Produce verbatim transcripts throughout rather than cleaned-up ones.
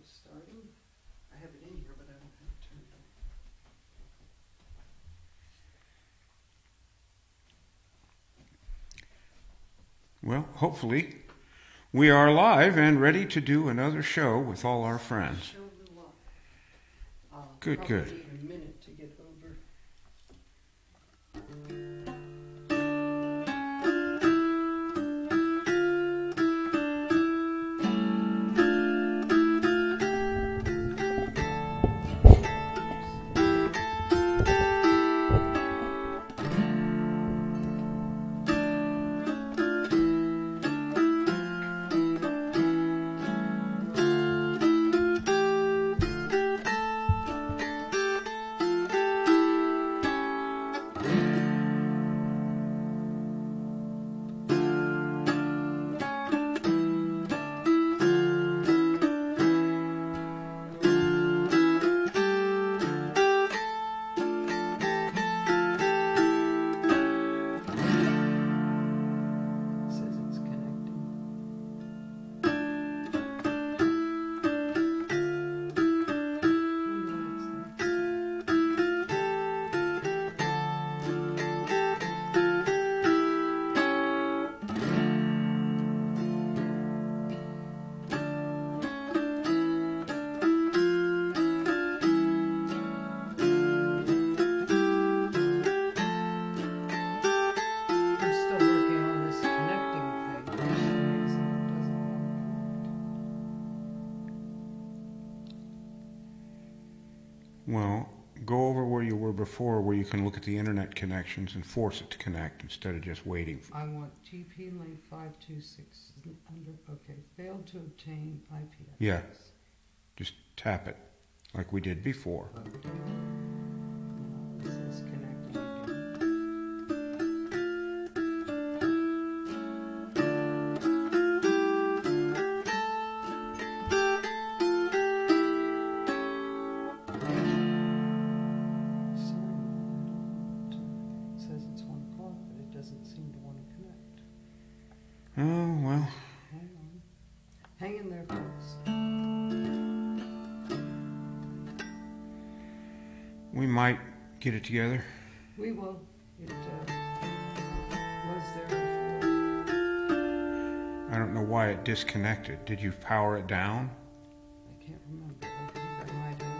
starting. I have it in here, but I don't have it turned on. Well, hopefully we are live and ready to do another show with all our friends. Good, good. Need a minute to get over. Well, go over where you were before, where you can look at the internet connections and force it to connect instead of just waiting. I want T P link five two six under, okay, failed to obtain I P address. Yeah, just tap it like we did before. Okay. Now this is connecting again. Oh, well. Hang on. Hang in there, folks. We might get it together. We will. It uh, was there before. I don't know why it disconnected. Did you power it down? I can't remember. I think I might have.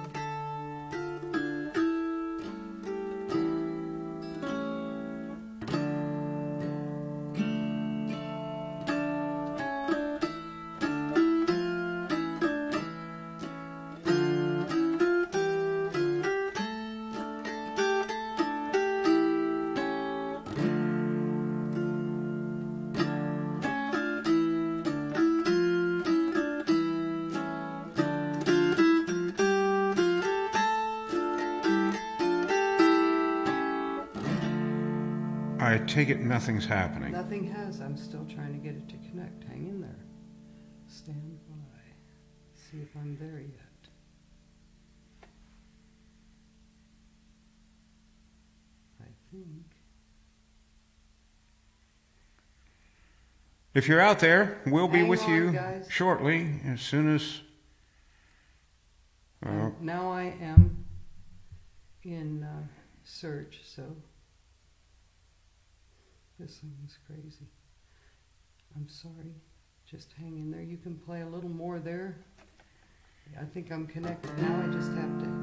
I take it nothing's happening. Nothing has. I'm still trying to get it to connect. Hang in there. Stand by. See if I'm there yet. I think. If you're out there, we'll be Hang with on, you guys. shortly, as soon as... Uh, And now I am in uh, search, so this thing is crazy. I'm sorry. Just hang in there. You can play a little more there. I think I'm connected now. I just have to.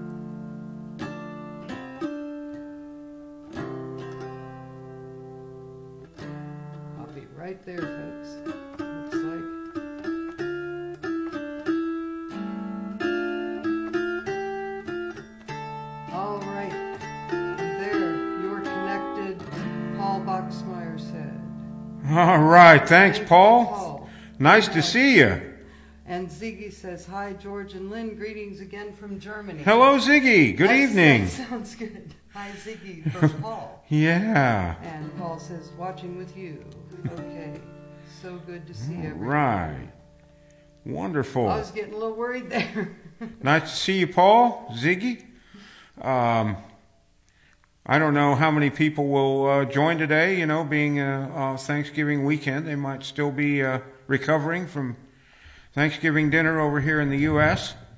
I'll be right there, folks. Looks like. All right. There. You're connected. Paul Boxmeyer said. all right, thanks, Thank you, Paul. Paul. Nice to see you. And Ziggy says, hi, George and Lynn. Greetings again from Germany. Hello, Ziggy. Good That evening. sounds- Sounds good. Hi, Ziggy from Paul. Yeah. And Paul says, watching with you. Okay. So good to see All everyone. right. Wonderful. I was getting a little worried there. Nice to see you, Paul. Ziggy. Um, I don't know how many people will uh, join today, you know, being a, a Thanksgiving weekend. They might still be uh, recovering from Thanksgiving dinner over here in the U S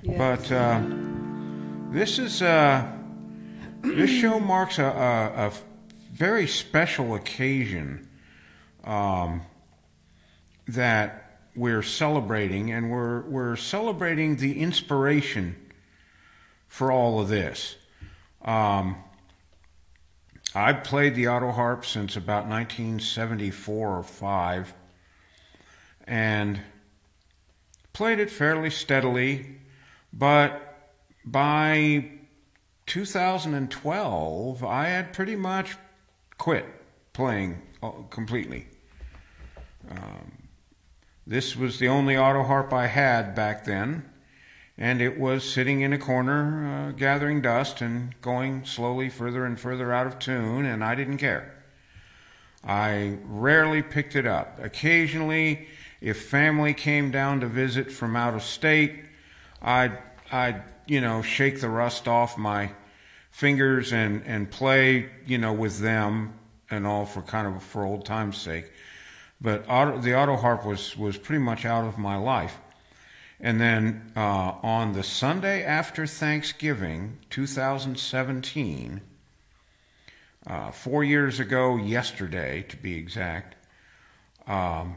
Yes. But uh, this is uh, this show marks a, a, a very special occasion um, that we're celebrating, and we're we're celebrating the inspiration for all of this. Um, I've played the Autoharp since about nineteen seventy-four or five, and played it fairly steadily, but by two thousand twelve, I had pretty much quit playing completely. Um, this was the only Autoharp I had back then, and it was sitting in a corner, uh, gathering dust and going slowly further and further out of tune, and I didn't care. I rarely picked it up. Occasionally, if family came down to visit from out of state, I'd, I'd you know, shake the rust off my fingers and, and play, you know, with them and all for kind of for old time's sake. But auto, the Autoharp was, was pretty much out of my life. And then uh, on the Sunday after Thanksgiving, two thousand seventeen, uh, four years ago yesterday to be exact, um,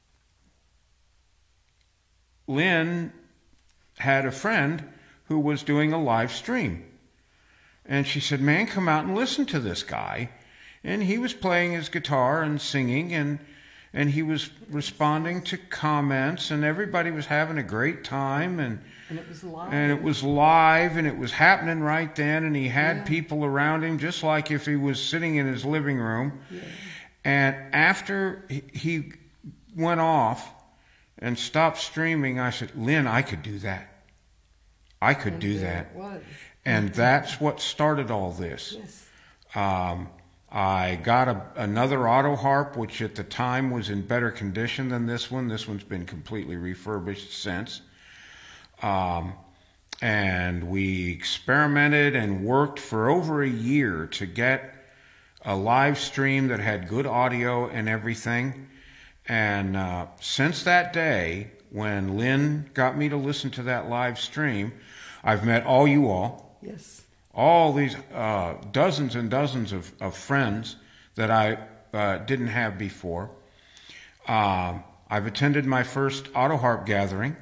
Lin had a friend who was doing a live stream. And she said, man, come out and listen to this guy. And he was playing his guitar and singing, and and he was responding to comments, and everybody was having a great time. And, and it was live. And it was live, and it was happening right then, and he had yeah. people around him just like if he was sitting in his living room. Yeah. And after he went off and stopped streaming, I said, Lin, I could do that. I could and do there that. It was. And that's what started all this. Yes. Um, I got a, another Autoharp, which at the time was in better condition than this one. This one's been completely refurbished since. Um, and we experimented and worked for over a year to get a live stream that had good audio and everything. And uh, since that day, when Lin got me to listen to that live stream, I've met all you all. Yes. All these uh, dozens and dozens of, of friends that I uh, didn't have before. Uh, I've attended my first Autoharp gathering.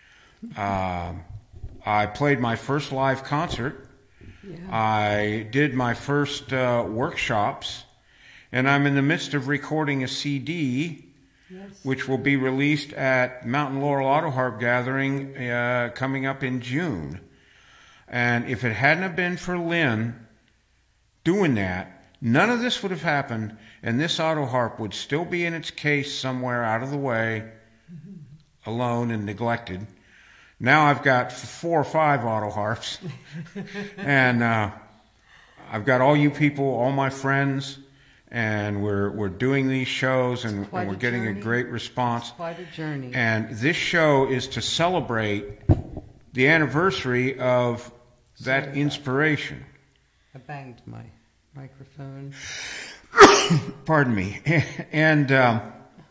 Uh, I played my first live concert. Yeah. I did my first uh, workshops. And I'm in the midst of recording a C D, yes, which will be released at Mountain Laurel Autoharp Gathering uh, coming up in June. And if it hadn't have been for Lin doing that, none of this would have happened, and this Autoharp would still be in its case somewhere out of the way, mm-hmm, alone and neglected. Now I've got four or five Autoharps, and uh, I've got all you people, all my friends, and we're we're doing these shows, and, and we're getting journey. a great response. It's quite a journey. And this show is to celebrate the anniversary of that Sorry inspiration. I banged my microphone. Pardon me. And um,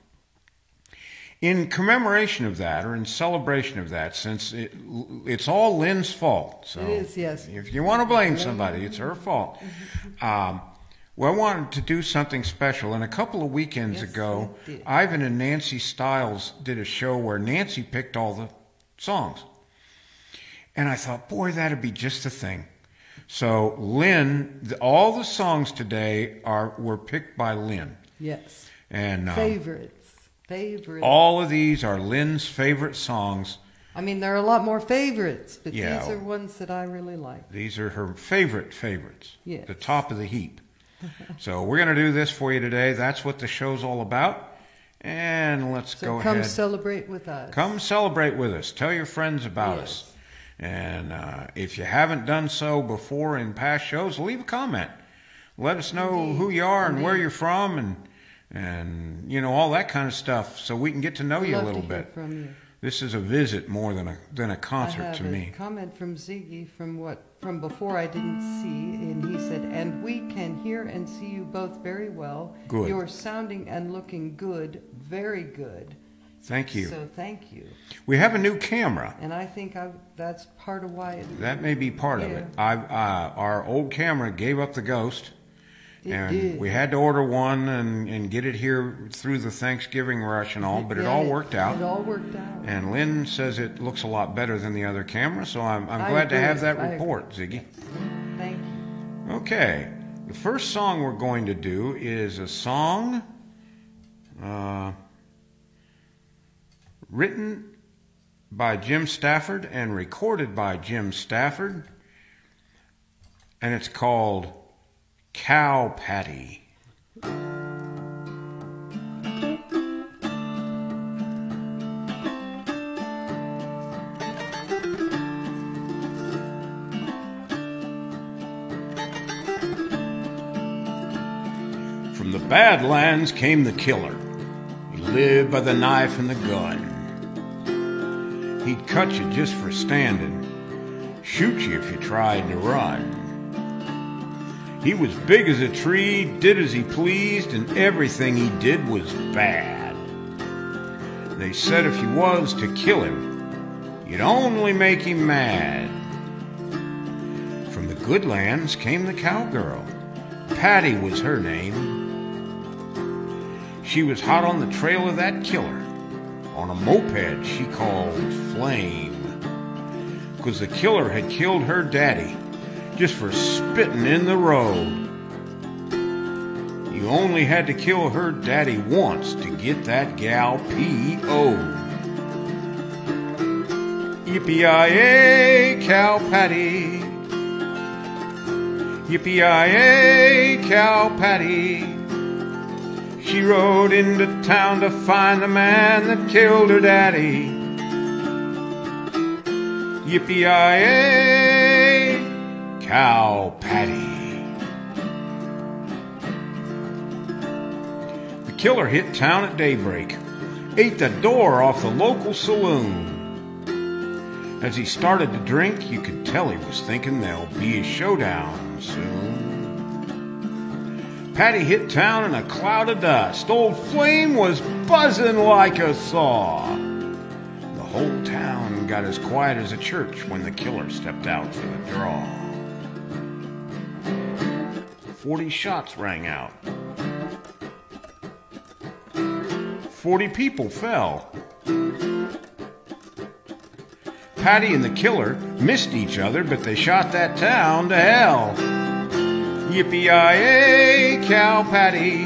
in commemoration of that, or in celebration of that, since it, it's all Lin's fault. So it is, yes. If you want to blame somebody, it's her fault. Um, well, I wanted to do something special. And a couple of weekends yes, ago, Ivan and Nancy Stiles did a show where Nancy picked all the songs. And I thought, boy, that'd be just the thing. So Lin, the, all the songs today are were picked by Lin. Yes. And um, favorites, favorites. All of these are Lin's favorite songs. I mean, there are a lot more favorites, but yeah, these are ones that I really like. These are her favorite favorites. Yes. The top of the heap. So we're going to do this for you today. That's what the show's all about. And let's so go come ahead. Come celebrate with us. Come celebrate with us. Tell your friends about yes. us. And uh, if you haven't done so before in past shows, leave a comment. Let us know Indeed. who you are and Indeed. where you're from, and and you know all that kind of stuff, so we can get to know I'd you a love little to hear bit. From you. This is a visit more than a than a concert I have to a me. Comment from Ziggy from what from before I didn't see, and he said, "And we can hear and see you both very well. Good. You're sounding and looking good, very good. Thank you. So thank you. We have a new camera. And I think I, that's part of why it... That may be part yeah. of it. I, uh, our old camera gave up the ghost. It and did. we had to order one and, and get it here through the Thanksgiving rush and all, but it Yeah, all worked out. It all worked out. And Lynn says it looks a lot better than the other camera, so I'm, I'm I glad to agree. have that I report, agree. Ziggy. Yes. Thank you. Okay, the first song we're going to do is a song uh, written by Jim Stafford and recorded by Jim Stafford, and it's called Cow Patty. From the Badlands came the killer. He lived by the knife and the gun. He'd cut you just for standing, shoot you if you tried to run. He was big as a tree, did as he pleased, and everything he did was bad. They said if you was to kill him, you'd only make him mad. From the good lands came the cowgirl. Patty was her name. She was hot on the trail of that killer, on a moped she called Flame. 'Cause the killer had killed her daddy just for spitting in the road. You only had to kill her daddy once to get that gal P O'd. Yippee-yi-yay, Cow Patty. Yippee-yi-yay, Cow Patty. She rode into town to find the man that killed her daddy. Yippee-yi-yay, Cow Patty. The killer hit town at daybreak, ate the door off the local saloon. As he started to drink, you could tell he was thinking there'll be a showdown soon. Patty hit town in a cloud of dust. Old Flame was buzzing like a saw. The whole town got as quiet as a church when the killer stepped out for the draw. Forty shots rang out. Forty people fell. Patty and the killer missed each other, but they shot that town to hell. Yippee-yi-yay, Cow Patty.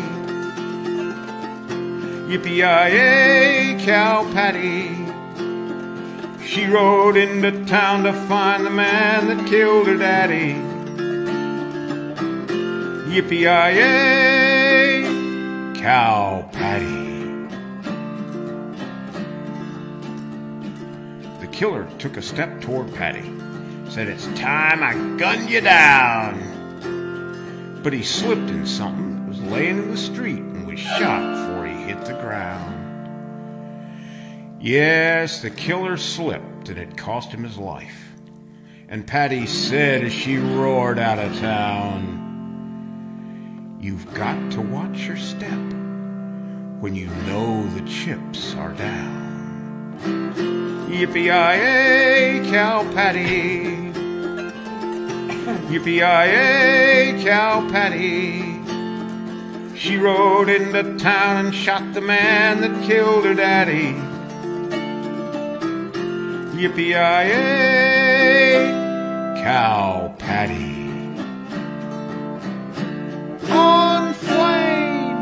Yippee-yi-yay, Cow Patty. She rode into town to find the man that killed her daddy. Yippee-yi-yay, Cow Patty. The killer took a step toward Patty, said, "It's time I gunned you down." But he slipped in something that was laying in the street and was shot before he hit the ground. Yes, the killer slipped and it cost him his life. And Patty said as she roared out of town, "You've got to watch your step when you know the chips are down." Yippee-yi-yay, Cow Patty. Yippee-yi-yay, Cow Patty. She rode into town and shot the man that killed her daddy. Yippee-yi-yay, Cow Patty. On Flame!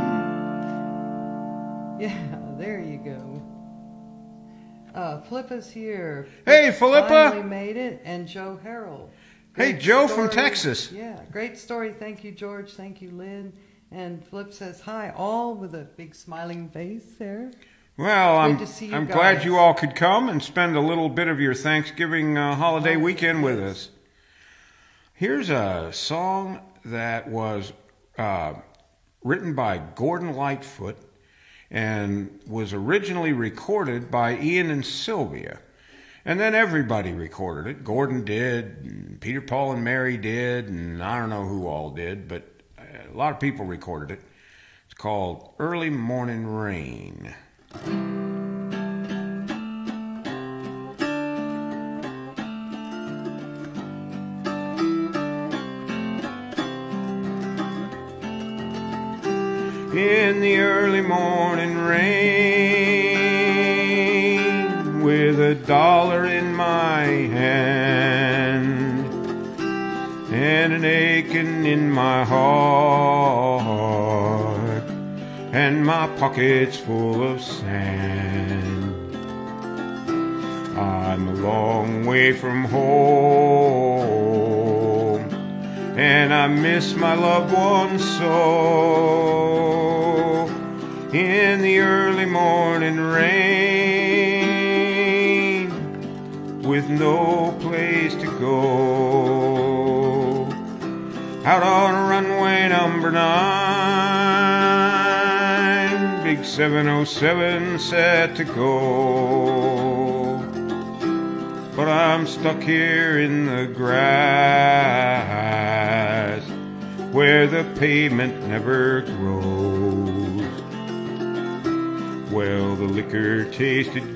Yeah, there you go. Uh, Philippa's here. Hey, Philippa! Finally made it, and Joe Harrell. Hey, Great Joe story. from Texas. Yeah, great story. Thank you, George. Thank you, Lynn. And Flip says hi, all with a big smiling face there. Well, I'm, to see you I'm guys. glad you all could come and spend a little bit of your Thanksgiving uh, holiday Oh, weekend with yes. us. Here's a song that was uh, written by Gordon Lightfoot and was originally recorded by Ian and Sylvia. And then everybody recorded it. Gordon did, and Peter, Paul, and Mary did, and I don't know who all did, but a lot of people recorded it. It's called Early Morning Rain. in the early morning rain, with a dollar in my hand and an aching in my heart, and my pockets full of sand. I'm a long way from home, and I miss my loved ones so. In the early morning rain, with no place to go, out on runway number nine, big seven oh seven set to go. But I'm stuck here in the grass, where the pavement never grows. Well, the liquor tasted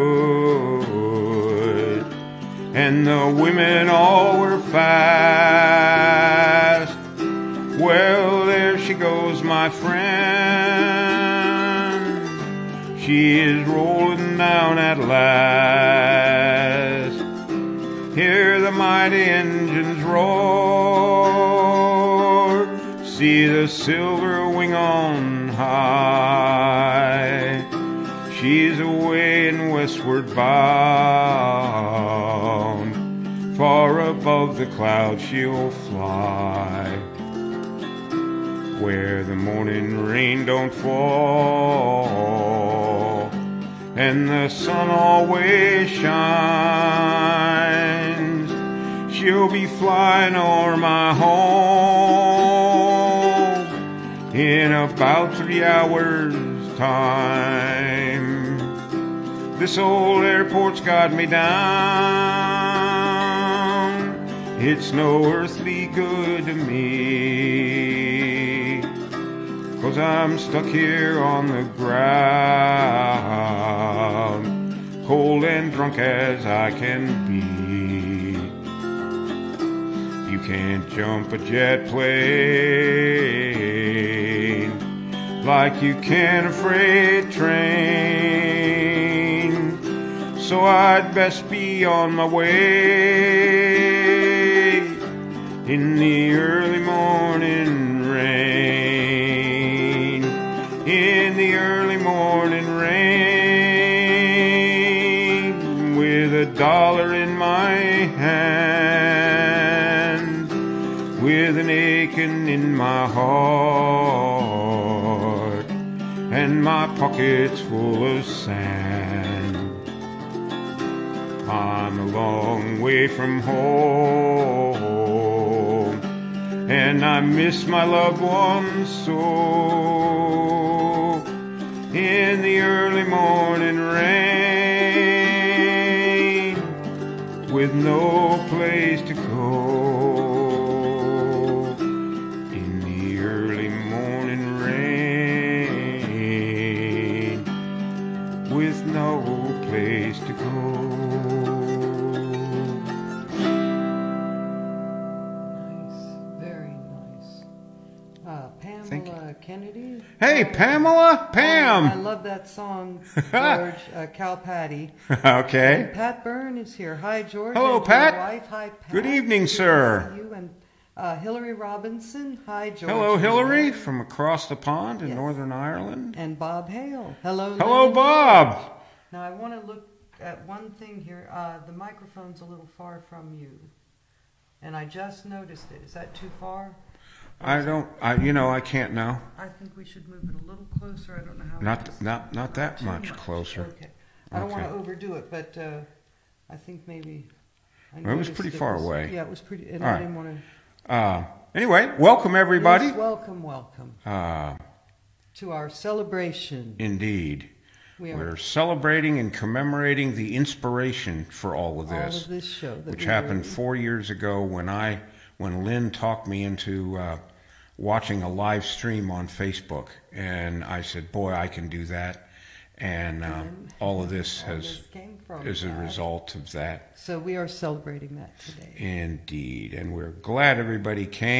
good, and the women all were fast. Well, there she goes, my friend, she is rolling down at last. Hear the mighty engines roar, see the silver wing on high. She's away and westward bound, far above the clouds she'll fly, where the morning rain don't fall and the sun always shines. She'll be flying o'er my home in about three hours' time. This old airport's got me down. It's no earthly good to me, 'cause I'm stuck here on the ground, cold and drunk as I can be. You can't jump a jet plane like you can a freight train, so I'd best be on my way in the early morning rain, in the early morning rain, with a dollar in my hand, with an aching in my heart, and my pockets full of sand. I'm a long way from home, and I miss my loved ones so. In the early morning rain, with no place to go. In the early morning rain, with no place to go. Kennedy. Hey, Pamela, Pam. Oh, I love that song, George. uh, Cal Patty. Okay. And Pat Byrne is here. Hi, George. Hello, and Pat. Your wife. Hi, Pat. Good evening, Good sir. to see you. And uh, Hillary Robinson. Hi, George. Hello, Hillary, from across the pond in Yes. Northern Ireland. And Bob Hale. Hello. Hello, Lin and Bob. I. Now I want to look at one thing here. Uh, the microphone's a little far from you, and I just noticed it. Is that too far? I don't, I, you know, I can't now. I think we should move it a little closer. I don't know how. Not, much. not, not that Too much closer. Okay. I don't Okay. want to overdo it, but uh, I think maybe. I Well, it was noticed pretty far was- away. Yeah, it was pretty. And All I right. didn't want to. Uh, anyway, welcome everybody. Yes, welcome, welcome Uh, to our celebration. indeed. We are We're celebrating and commemorating the inspiration for all of all this, of this show that which we happened were- four years ago when I, when Lin talked me into uh, watching a live stream on Facebook, and I said, "Boy, I can do that," and uh, And all of this all has this came from is a that. result of that. So we are celebrating that today. Indeed, and we're glad everybody came.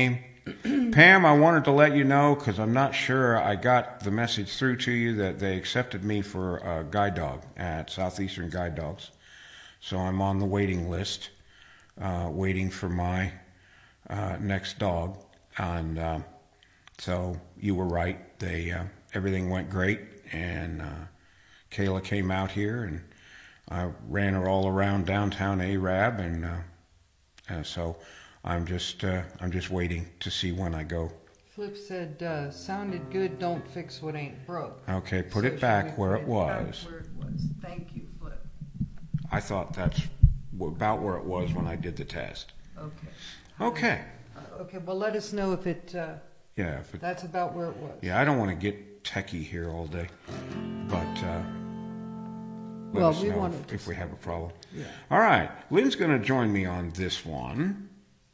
Pam, I wanted to let you know, because I'm not sure I got the message through to you, that they accepted me for a guide dog at Southeastern Guide Dogs. So I'm on the waiting list, uh, waiting for my uh, next dog. And uh, so you were right. They uh, everything went great, and uh, Kayla came out here, and I ran her all around downtown Arab, and uh, uh, so I'm just uh, I'm just waiting to see when I go. Flip said, uh, sounded good, don't fix what ain't broke. Okay, put So it back should we where put it was. Back where it was. Thank you, Flip. I thought that's about where it was when I did the test. Okay. Okay. Uh, okay, well, let us know if it, uh, Yeah. If it, that's about where it was. yeah, I don't want to get techie here all day, but uh, let Well, us we know wanted if, to if we have a problem. Yeah. All right, Lynn's going to join me on this one.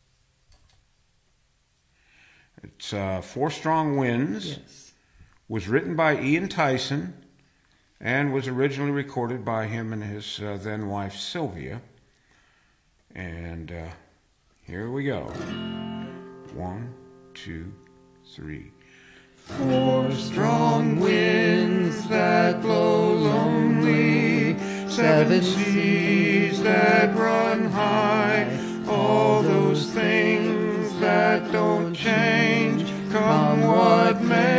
It's uh, Four Strong Winds. Yes. Was written by Ian Tyson and was originally recorded by him and his uh, then wife Sylvia. And uh, here we go. One, two, three. Four strong winds that blow lonely, seven seas that run high, all those things that don't change, come what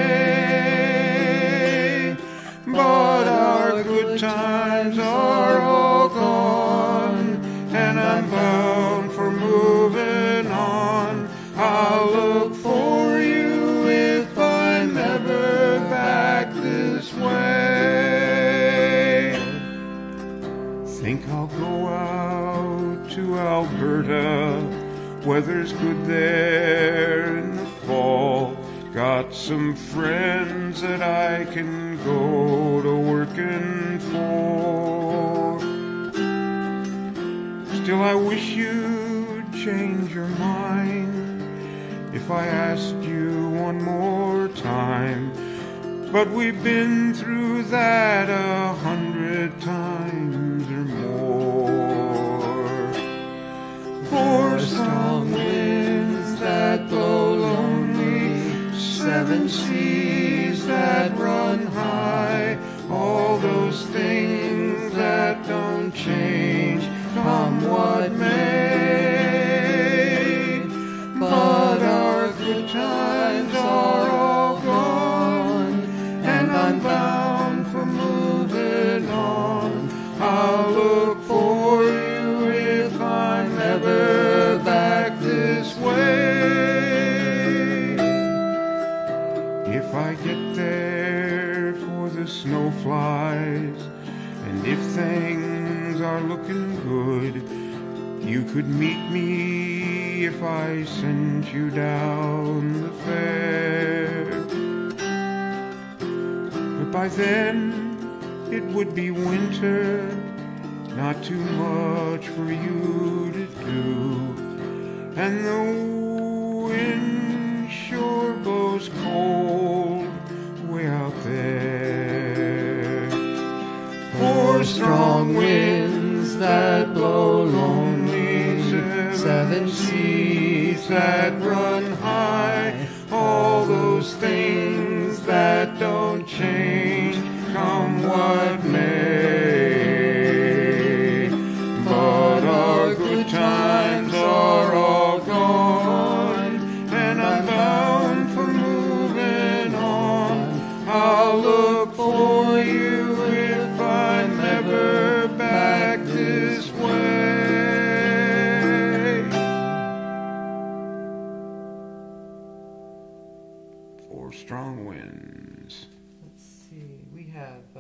may. But our good times are all gone, and I'm bound for moving on. I'll look for you if I'm ever back this way. Think I'll go out to Alberta, weather's good there in the fall. Got some friends that I can go to working for. Still I wish you'd change your mind if I asked you one more time. But we've been through that a hundred times or more. Four strong winds that blow lonely, seven seas that run high, all those things that don't change, come what may. But our good times are all gone, and I'm bound for moving on. I'll look for you if I'm ever back this way. If I get there for the snow flies, and if things are looking good, you could meet me if I sent you down the fair. But by then it would be winter, not too much for you to do, and the wind sure blows cold way out there. Four strong winds that blow lonely, seven seas that run high, all those things that don't change, come what may. But our good times are all gone, and I'm bound for moving on. I'll look for you if I'm ever back this way. Four strong winds. Let's see. We have uh,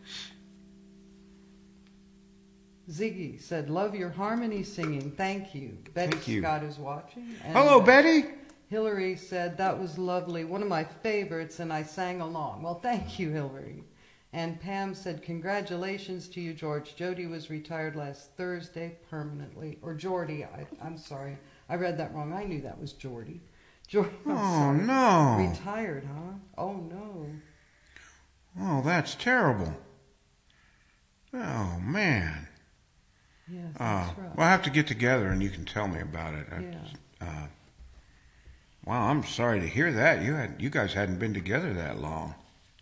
Ziggy said, love your harmony singing. Thank you. Betty Thank you. Scott is watching. And, Hello, uh, Betty. Hillary said, that was lovely. One of my favorites, and I sang along. Well, thank you, Hillary. And Pam said, congratulations to you, George. Jody was retired last Thursday permanently. Or Jordy. I, I'm sorry. I read that wrong. I knew that was Jordy. Jordy. I'm Oh, sorry. no. Retired, huh? Oh, no. Oh, that's terrible. Oh, man. Yes, Uh, that's right. We'll have to get together and you can tell me about it. I- Yeah. Uh, Wow, I'm sorry to hear that. You had you guys hadn't been together that long.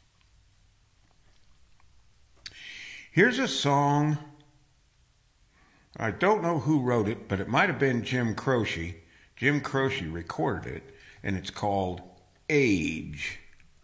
Here's a song. I don't know who wrote it, but it might have been Jim Croce. Jim Croce recorded it, and it's called Age.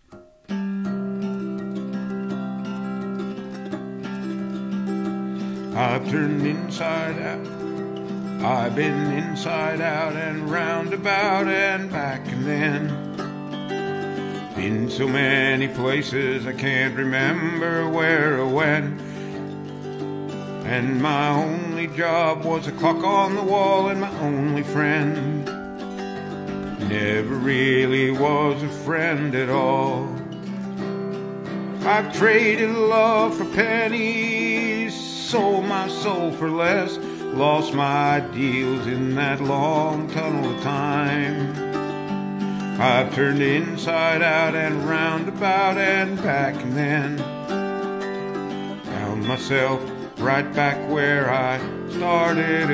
I've turned inside out. I've been inside out and roundabout and back and then. Been so many places I can't remember where or when. And my only job was a clock on the wall and my only friend. Never really was a friend at all. I've traded love for pennies, sold my soul for less, lost my ideals in that long tunnel of time. I've turned inside out and roundabout and back and then found myself right back where I started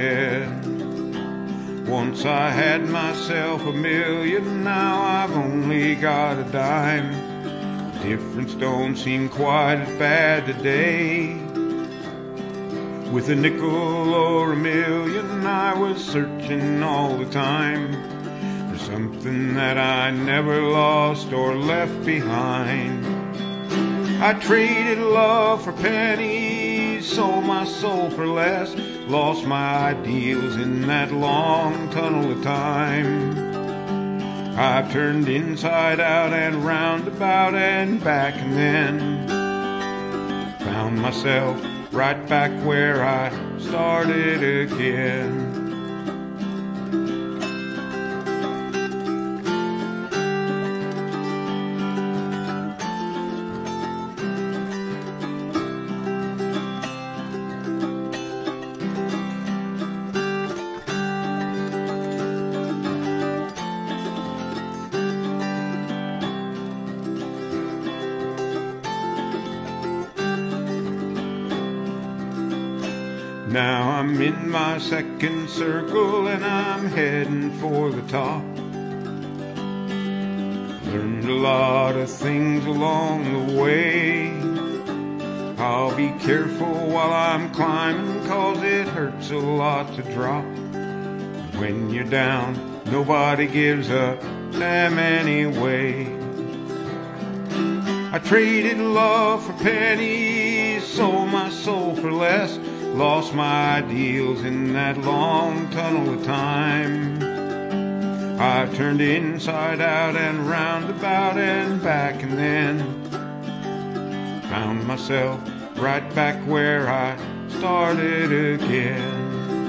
again. Once I had myself a million, now I've only got a dime. The difference don't seem quite as bad today. With a nickel or a million, I was searching all the time for something that I never lost or left behind. I traded love for pennies, sold my soul for less, lost my ideals in that long tunnel of time. I've turned inside out and roundabout and back and then found myself right back where I started again. Now I'm in my second circle and I'm heading for the top. Learned a lot of things along the way. I'll be careful while I'm climbing, 'cause it hurts a lot to drop. When you're down, nobody gives a damn anyway. I traded love for pennies, sold my soul for less, lost my ideals in that long tunnel of time. I've turned inside out and roundabout and back and then found myself right back where I started again.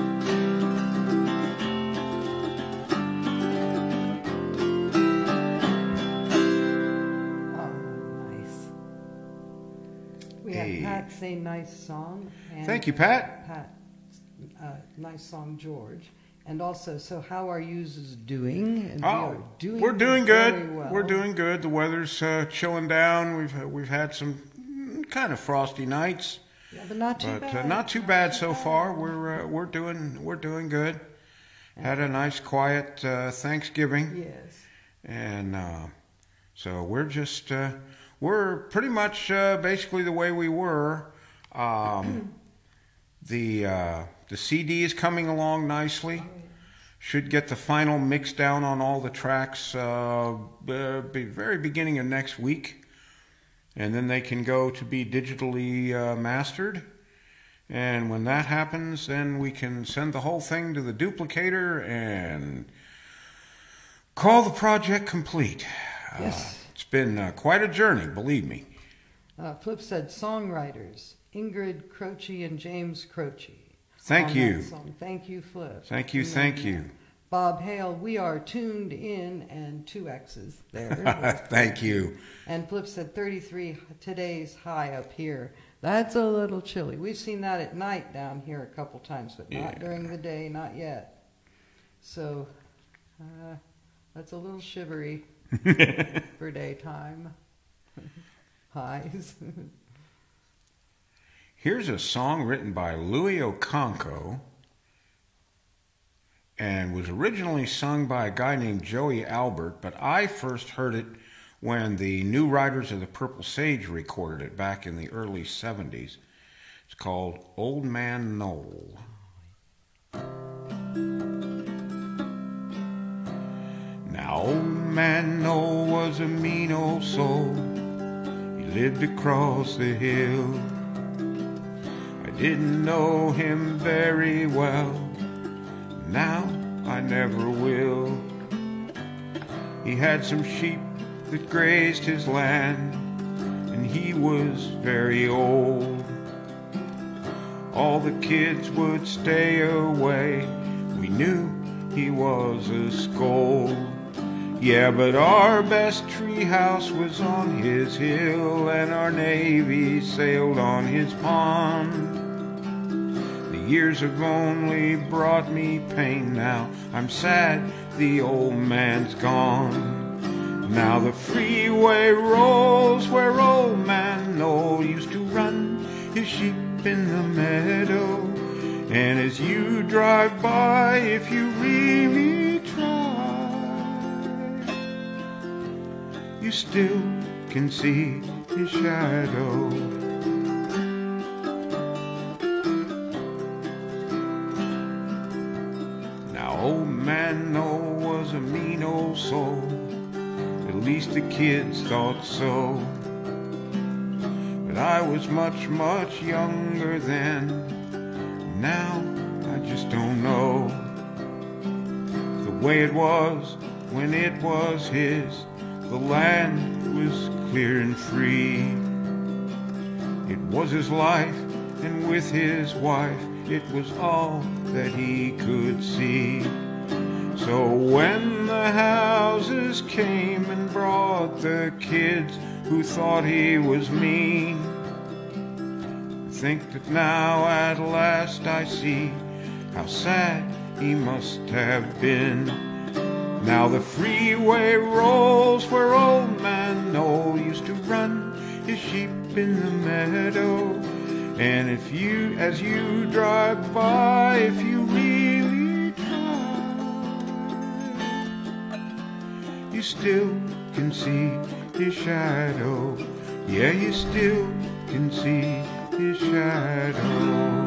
Oh, nice. We had Hey. Pat say nice song. And Thank you, Pat. Pat, uh, nice song, George. And also, so how are yous doing? And we Oh, are doing we're doing very good. well. We're doing good. The weather's uh, chilling down. We've we've had some kind of frosty nights, Yeah, but not too but bad. uh, not too bad so far. We're uh, we're doing we're doing good. Had a nice quiet uh, Thanksgiving, Yes. and uh, so we're just uh, we're pretty much uh, basically the way we were. Um, the uh, the C D is coming along nicely. Should get the final mix down on all the tracks uh, uh, be very beginning of next week. And then they can go to be digitally uh, mastered. And when that happens, then we can send the whole thing to the duplicator and call the project complete. Yes. Uh, it's been uh, quite a journey, believe me. Uh, Flip said songwriters, Ingrid Croce and James Croce. Thank on you. that song. Thank you, Flip. Thank you, And thank then, you. Bob Hale, we are tuned in, and two X's there. Thank you. And Flip said thirty-three, today's high up here. That's a little chilly. We've seen that at night down here a couple times, but not Yeah. during the day, not yet. So uh, that's a little shivery for daytime highs. Here's a song written by Louis Okonko, and was originally sung by a guy named Joey Albert, but I first heard it when the New Riders of the Purple Sage recorded it back in the early seventies. It's called Old Man Noel. Now, Old Man Noel was a mean old soul. He lived across the hill. I didn't know him very well. Now I never will. He had some sheep that grazed his land, and he was very old. All the kids would stay away. We knew he was a scold. Yeah, but our best treehouse was on his hill, and our navy sailed on his pond. The years have only brought me pain now. I'm sad the old man's gone. Now the freeway rolls where Old Man Noel used to run his sheep in the meadow. And as you drive by, if you really try, you still can see his shadow. Now Old Man Noel was a mean old soul. At least the kids thought so. But I was much, much younger then. Now I just don't know. The way it was when it was his, the land was clear and free. It was his life, and with his wife, it was all that he could see. So when the houses came and brought the kids who thought he was mean, I think that now at last I see how sad he must have been. Now the freeway rolls where Old Man Noel used to run his sheep in the meadow. And if you, as you drive by, if you really try, you still can see his shadow. Yeah, you still can see his shadow.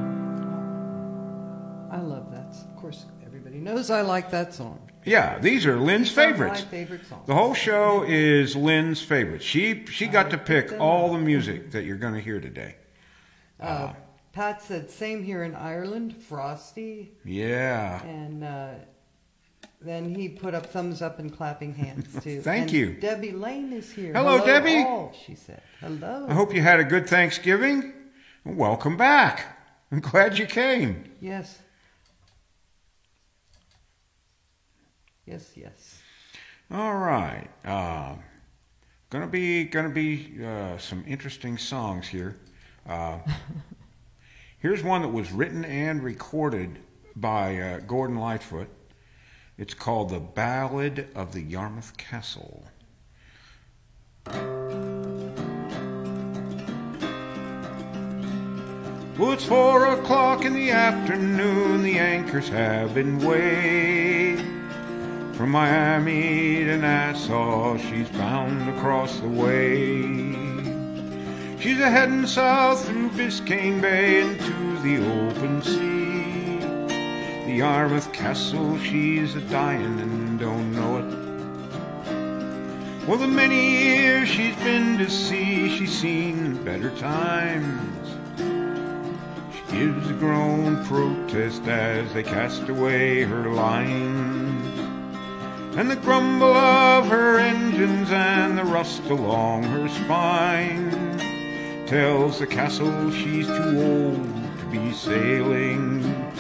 I love that. Of course, everybody knows I like that song. Yeah, these are Lynn's favorites. My favorite songs. The whole show is Lynn's favorites. She she got to pick all the music that you're going to hear today. Uh, uh, Pat said, same here in Ireland, Frosty. Yeah. And uh, then he put up thumbs up and clapping hands, too. Thank and you. Debbie Lane is here. Hello, Hello Debbie. All, she said. Hello. I hope you had a good Thanksgiving. Welcome back. I'm glad you came. Yes. Yes, yes. All right. Uh, gonna be gonna be uh, some interesting songs here. Uh, here's one that was written and recorded by uh, Gordon Lightfoot. It's called The Ballad of the Yarmouth Castle. Well, it's four o'clock in the afternoon. The anchors have been weighed. From Miami to Nassau, she's bound across the way. She's a-heading south through Biscayne Bay into the open sea. The Yarmouth Castle, she's a-dying and don't know it. Well, the many years she's been to sea, she's seen better times. She gives a groan protest as they cast away her lines. And the grumble of her engines and the rust along her spine tells the castle she's too old to be sailing.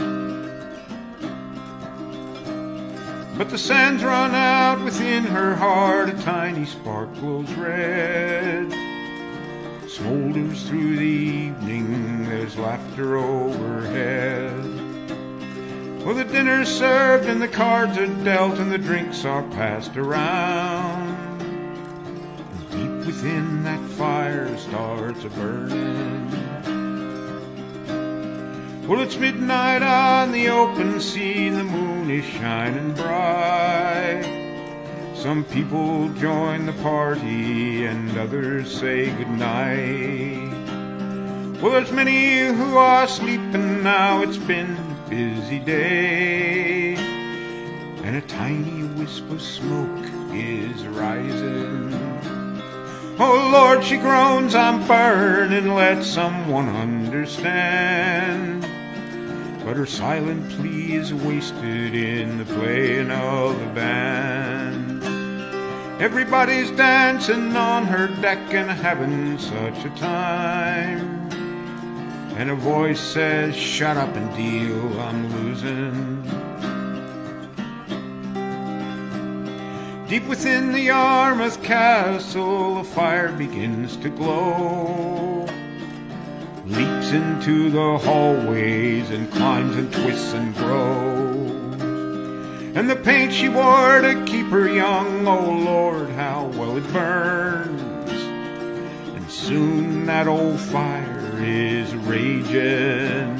But the sands run out within her heart, a tiny spark glows red. Smolders through the evening, there's laughter overhead. Well, the dinner's served and the cards are dealt and the drinks are passed around. And deep within that fire starts a burning. Well, it's midnight on the open sea, the moon is shining bright. Some people join the party and others say goodnight. Well, there's many who are sleeping now, it's been a busy day, and a tiny wisp of smoke is rising. Oh Lord, she groans, I'm burning, let someone understand. But her silent plea is wasted in the playing of the band. Everybody's dancing on her deck and having such a time. And a voice says, shut up and deal, I'm losing. Deep within the Yarmouth Castle, a fire begins to glow. Leaps into the hallways and climbs and twists and grows. And the paint she wore to keep her young, oh Lord, how well it burns. And soon that old fire is raging.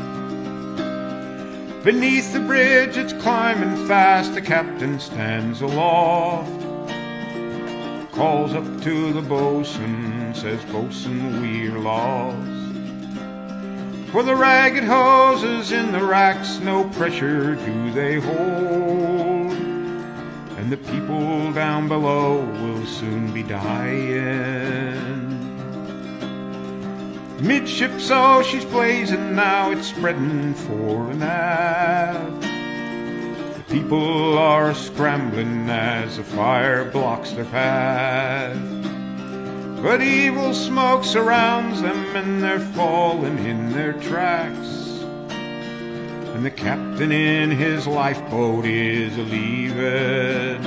Beneath the bridge it's climbing fast, the captain stands aloft, calls up to the bosun, says, bosun, we're lost. For the ragged hoses in the racks, no pressure do they hold, and the people down below will soon be dying. Midships, oh, she's blazing now, it's spreading fore and aft. The people are scrambling as the fire blocks their path. But evil smoke surrounds them and they're falling in their tracks. And the captain in his lifeboat is a-leaving.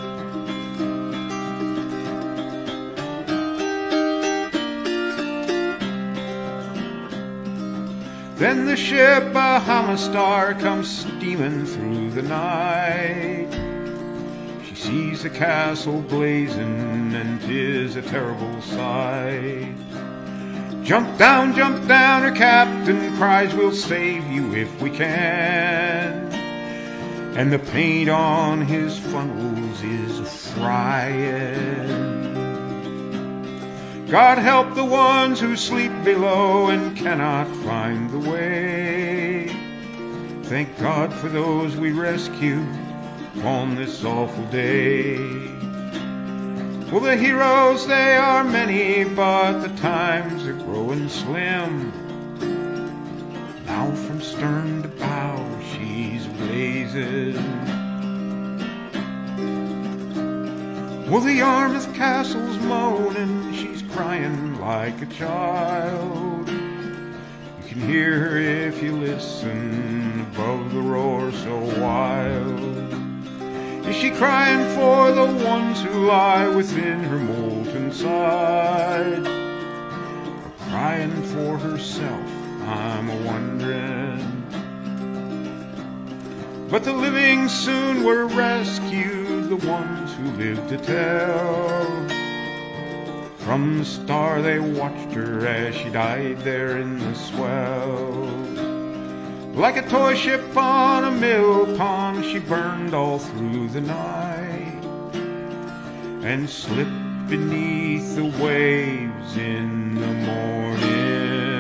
Then the ship Bahama Star comes steaming through the night. She sees the castle blazing and 'tis a terrible sight. Jump down, jump down, her captain cries, we'll save you if we can. And the paint on his funnels is a-frying. God help the ones who sleep below and cannot find the way. Thank God for those we rescue on this awful day. Well, the heroes, they are many, but the times are growing slim. Now from stern to bow, she's blazing. Well, the Yarmouth Castle's moaning, she's crying like a child. You can hear her if you listen above the roar so wild. Is she crying for the ones who lie within her molten side? Or crying for herself, I'm a-wondering. But the living soon were rescued, the ones who lived to tell. From the star they watched her as she died there in the swell. Like a toy ship on a mill pond, she burned all through the night and slipped beneath the waves in the morning.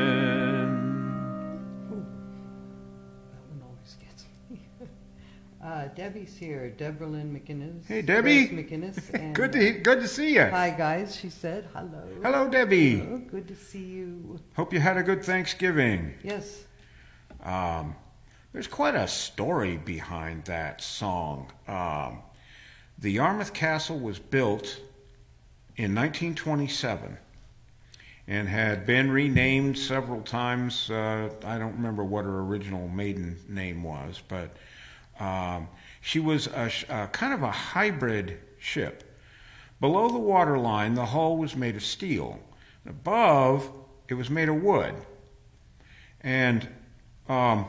Ooh, that one always gets me. uh, Debbie's here, Deborah Lynn McInnes. Hey, Debbie. Grace McInnes. And, good to good to see you. Hi, guys. She said hello. Hello, Debbie. Hello, good to see you. Hope you had a good Thanksgiving. Yes. Um, there's quite a story behind that song. Um, the Yarmouth Castle was built in nineteen twenty-seven and had been renamed several times. Uh, I don't remember what her original maiden name was, but um, she was a, a kind of a hybrid ship. Below the waterline, the hull was made of steel. Above, it was made of wood. And Um,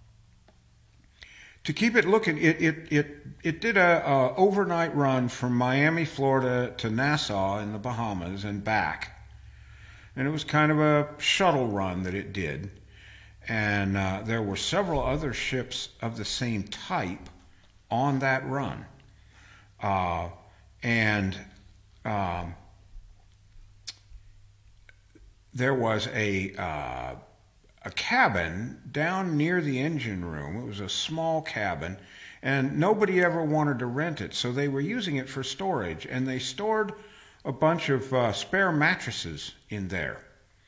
to keep it looking, it it it, it did a, a overnight run from Miami, Florida to Nassau in the Bahamas and back. And it was kind of a shuttle run that it did. And uh, there were several other ships of the same type on that run. Uh, and um, there was a, uh, a cabin down near the engine room. It was a small cabin, and nobody ever wanted to rent it, so they were using it for storage. And they stored a bunch of uh, spare mattresses in there.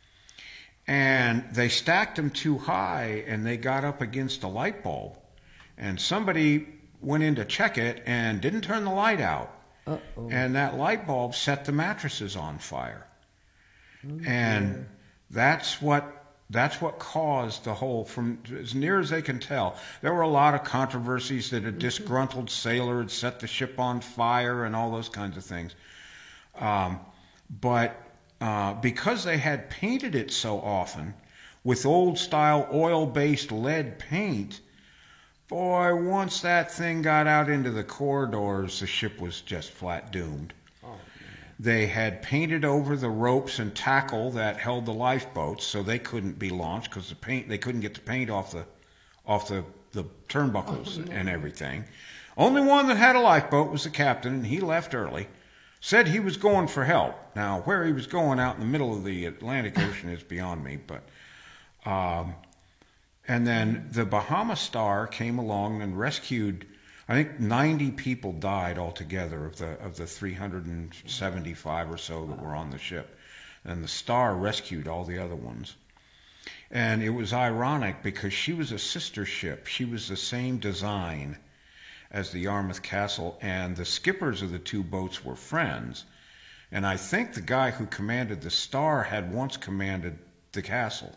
And they stacked them too high, and they got up against a light bulb. And somebody went in to check it and didn't turn the light out. Uh-oh. And that light bulb set the mattresses on fire. Okay. And that's what that's what caused the whole, from as near as they can tell. There were a lot of controversies that a disgruntled sailor had set the ship on fire and all those kinds of things. Um, but uh, because they had painted it so often with old-style oil-based lead paint, boy, once that thing got out into the corridors, the ship was just flat doomed. Oh, they had painted over the ropes and tackle that held the lifeboats, so they couldn't be launched because the paint they couldn't get the paint off the off the, the turnbuckles oh, no. and everything. Only one that had a lifeboat was the captain, and he left early. Said he was going for help. Now, where he was going out in the middle of the Atlantic Ocean is beyond me, but. Um, And then the Bahama Star came along and rescued, I think ninety people died altogether of the of the three hundred seventy-five or so that were on the ship. And the Star rescued all the other ones. And it was ironic because she was a sister ship. She was the same design as the Yarmouth Castle, and the skippers of the two boats were friends. And I think the guy who commanded the Star had once commanded the Castle.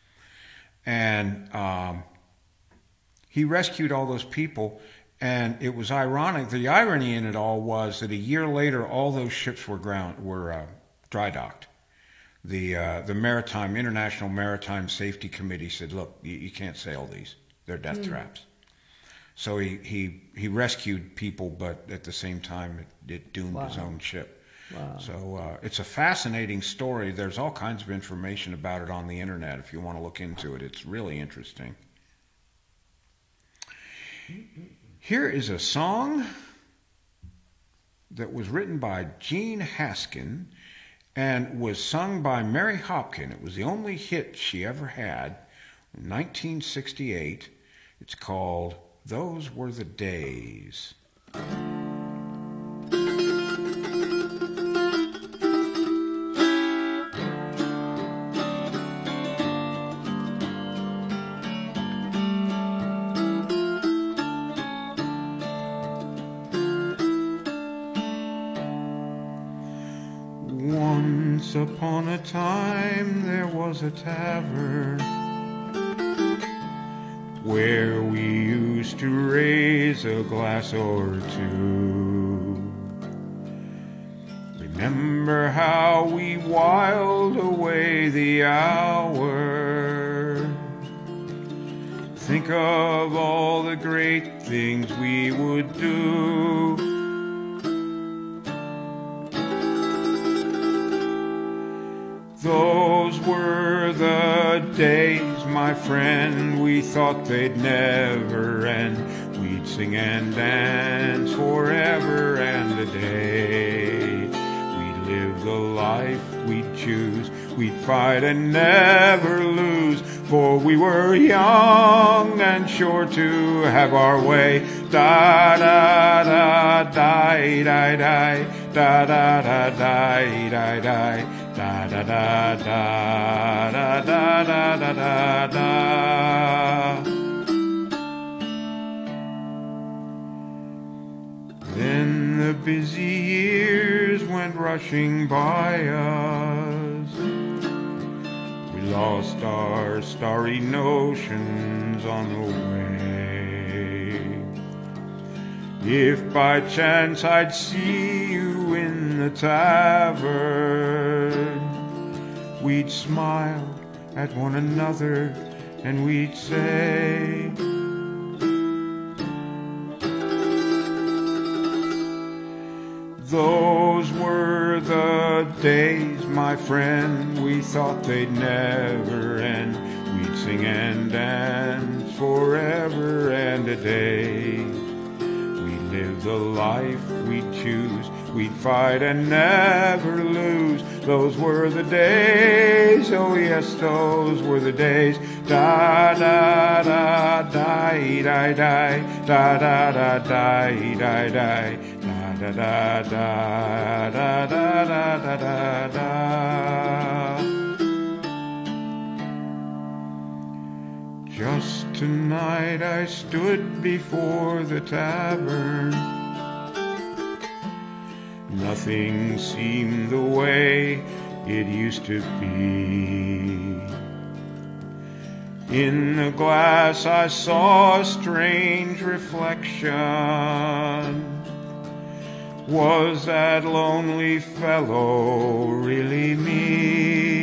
And um, he rescued all those people, and it was ironic. The irony in it all was that a year later, all those ships were ground were uh, dry docked. The uh, the Maritime International Maritime Safety Committee said, "Look, you, you can't sail these; they're death mm. traps." So he, he he rescued people, but at the same time, it, it doomed wow. his own ship. Wow. So uh, it's a fascinating story. There's all kinds of information about it on the internet if you want to look into it. It's really interesting. Here is a song that was written by Gene Haskin and was sung by Mary Hopkin. It was the only hit she ever had in nineteen sixty-eight. It's called "Those Were the Days." Once upon a time there was a tavern where we used to raise a glass or two. Remember how we whiled away the hours. Think of all the great things we would do. Those were the days, my friend, we thought they'd never end. We'd sing and dance forever and a day. We'd live the life we'd choose, we'd fight and never lose, for we were young and sure to have our way. Da da da die die die, da da da die die die. Da da da da da da da da da da. Then the busy years went rushing by us. We lost our starry notions on the way. If by chance I'd see you in the tavern, we'd smile at one another and we'd say, those were the days, my friend, we thought they'd never end. We'd sing and dance forever and a day. We'd live the life we'd choose, we'd fight and never lose. Those were the days, oh yes, those were the days. Da da da die die die, da da da die die die, da da da da da da da da da da. Just tonight I stood before the tavern. Nothing seemed the way it used to be. In the glass I saw a strange reflection. Was that lonely fellow really me?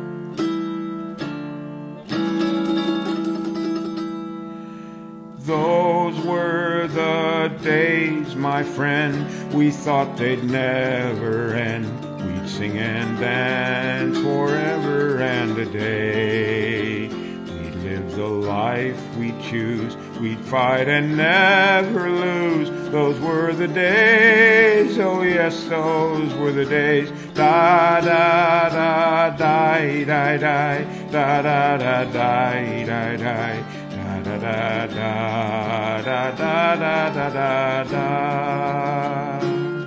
Those were the days, my friend, we thought they'd never end. We'd sing and dance forever and a day. We'd live the life we choose, we'd fight and never lose. Those were the days, oh yes, those were the days. Da da da die die die, da da da die die die. Da da da da da da da da da.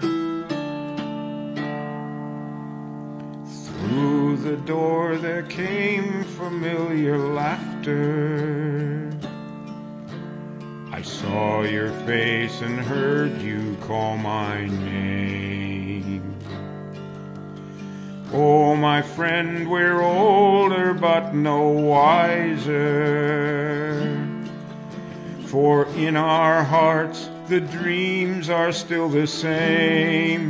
Through the door there came familiar laughter. I saw your face and heard you call my name. Oh, my friend, we're older but no wiser. For in our hearts the dreams are still the same.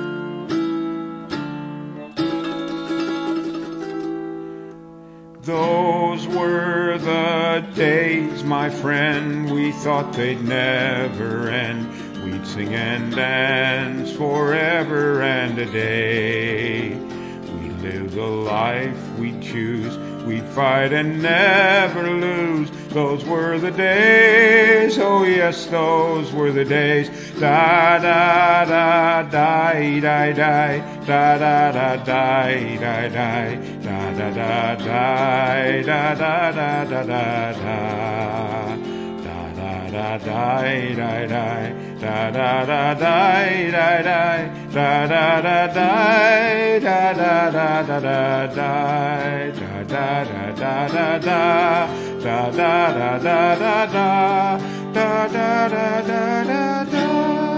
Those were the days, my friend, we thought they'd never end. We'd sing and dance forever and a day. We'd live the life we'd choose, we'd fight and never lose. Those were the days, oh yes, those were the days. Da da da die die die, da da da die die die, da da da die da da da da da da. Da die die die, da da da die die die, da da da die, da da da da da die, da da da da da da, da da da da da da, da da da da da da.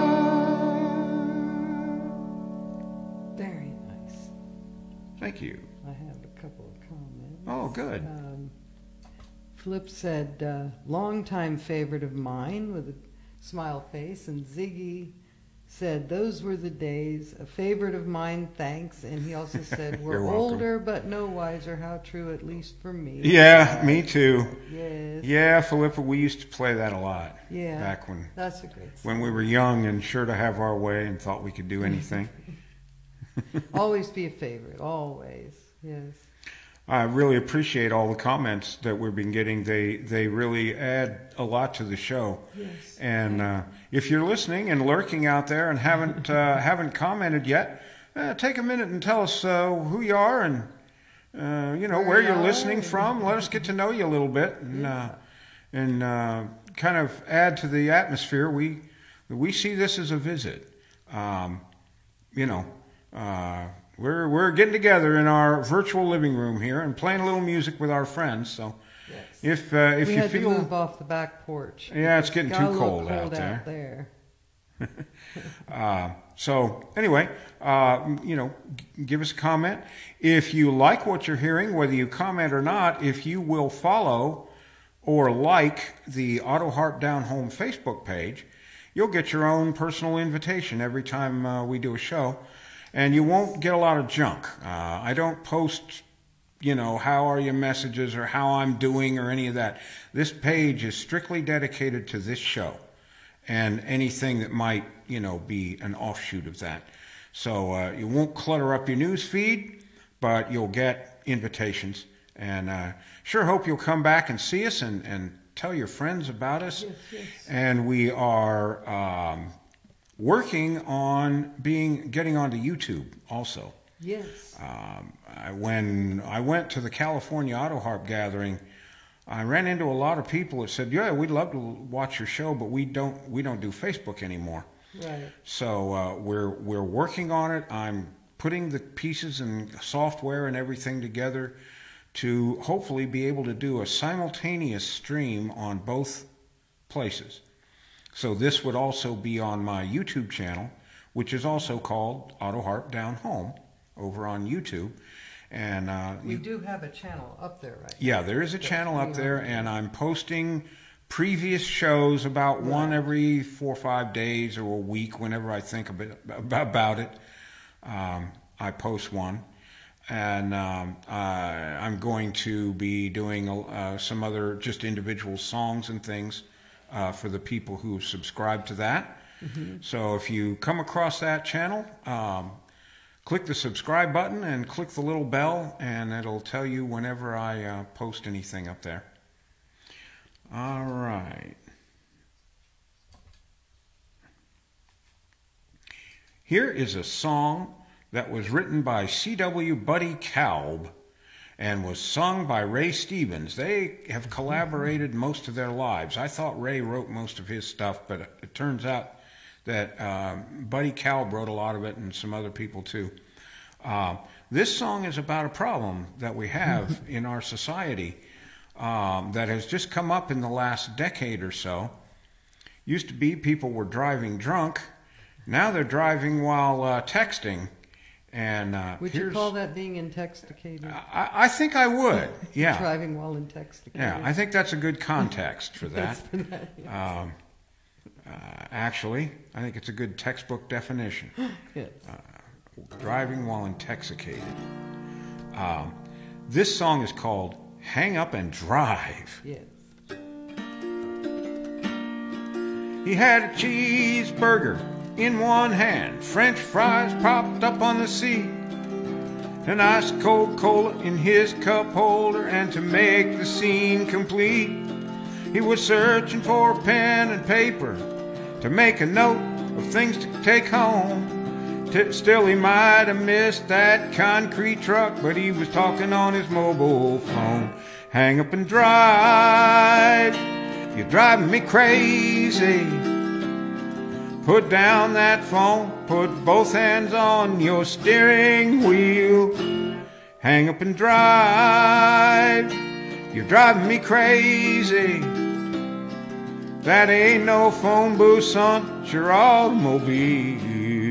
Very nice. Thank you. I have a couple of comments. Oh, good. Um, Flip said, uh, longtime favorite of mine, with a smile face. And Ziggy said, those were the days, a favorite of mine, thanks. And he also said, we're older but no wiser, how true, at least for me. Yeah, me too. Yes. Yeah, Philippa, we used to play that a lot. Yeah. Back when, that's a great song. when we were young and sure to have our way and thought we could do anything. Always be a favorite, always, yes. I really appreciate all the comments that we've been getting. They they really add a lot to the show. Yes. And uh, if you're listening and lurking out there and haven't uh, haven't commented yet, uh, take a minute and tell us uh, who you are and uh, you know where you're listening from. Let us get to know you a little bit and uh, and uh, kind of add to the atmosphere. We we see this as a visit. Um, you know. Uh, We're we're getting together in our virtual living room here and playing a little music with our friends. So, yes. if uh, if we you had feel to move off the back porch. Yeah, it's getting Got too a little cold, out there. Out there. uh, so anyway, uh, you know, g- give us a comment if you like what you're hearing, whether you comment or not. If you will follow or like the Autoharp Down Home Facebook page, you'll get your own personal invitation every time uh, we do a show. And you won't get a lot of junk. Uh, I don't post, you know, how are your messages or how I'm doing or any of that. This page is strictly dedicated to this show and anything that might, you know, be an offshoot of that. So uh, you won't clutter up your news feed, but you'll get invitations And uh, sure hope you'll come back and see us and, and tell your friends about us. Yes, yes. And we are um, working on being getting onto YouTube also. Yes. Um, I, when I went to the California Autoharp gathering, I ran into a lot of people that said, "Yeah, we'd love to watch your show, but we don't we don't do Facebook anymore." Right. So uh, we're we're working on it. I'm putting the pieces and software and everything together to hopefully be able to do a simultaneous stream on both places. So this would also be on my YouTube channel, which is also called Autoharp Down Home over on YouTube. And uh, we you, do have a channel up there, right? Yeah, there is a channel up there, and I'm posting previous shows, about right. one every four or five days or a week, whenever I think a bit about it. Um, I post one. And um, uh, I'm going to be doing uh, some other just individual songs and things uh, for the people who subscribe to that. Mm-hmm. So if you come across that channel, um, click the subscribe button and click the little bell, and it'll tell you whenever I uh, post anything up there. All right. Here is a song that was written by C W Buddy Kalb and was sung by Ray Stevens. They have collaborated most of their lives. I thought Ray wrote most of his stuff, but it turns out that uh, Buddy Kalb wrote a lot of it, and some other people too. Uh, this song is about a problem that we have in our society um, that has just come up in the last decade or so. Used to be people were driving drunk. Now they're driving while uh, texting. And uh, would you call that being intoxicated? I, I think I would. Yeah. Driving while intoxicated. Yeah, I think that's a good context for that. for that yes. um, uh, actually, I think it's a good textbook definition. Yes. Uh, driving while intoxicated. Um, this song is called "Hang Up and Drive." Yes. He had a cheeseburger in one hand, French fries propped up on the seat, an ice cold cola in his cup holder, and to make the scene complete, he was searching for a pen and paper to make a note of things to take home. T- still he might have missed that concrete truck, but he was talking on his mobile phone. Hang up and drive, you're driving me crazy. Put down that phone, put both hands on your steering wheel. Hang up and drive, you're driving me crazy. That ain't no phone booth, son, it's your automobile.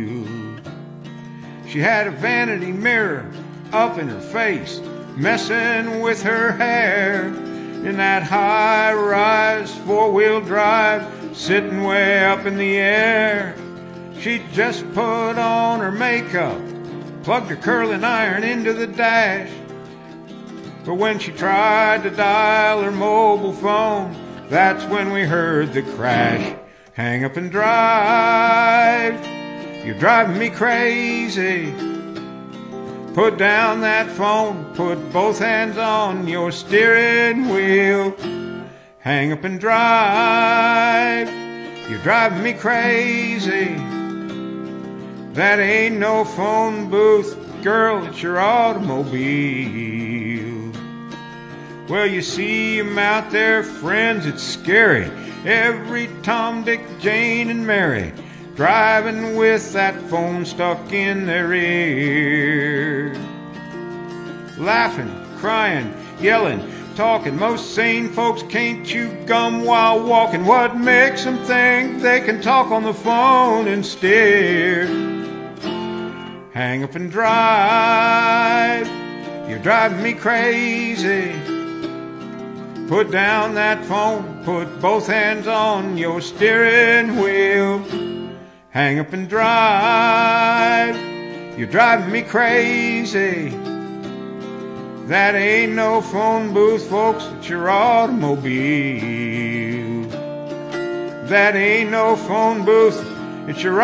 She had a vanity mirror up in her face, messing with her hair. In that high-rise four-wheel drive, sitting way up in the air. She just put on her makeup, plugged her curling iron into the dash. But when she tried to dial her mobile phone, that's when we heard the crash. Hang up and drive, you're driving me crazy. Put down that phone, put both hands on your steering wheel. Hang up and drive, you're driving me crazy. That ain't no phone booth, girl, it's your automobile. Well, you see 'em out there, friends, it's scary. Every Tom, Dick, Jane, and Mary driving with that phone stuck in their ear. Laughing, crying, yelling, talking. Most sane folks can't chew gum while walking. What makes them think they can talk on the phone and steer? Hang up and drive, you're driving me crazy. Put down that phone, put both hands on your steering wheel. Hang up and drive, you're driving me crazy. That ain't no phone booth, folks, it's your automobile. That ain't no phone booth, it's your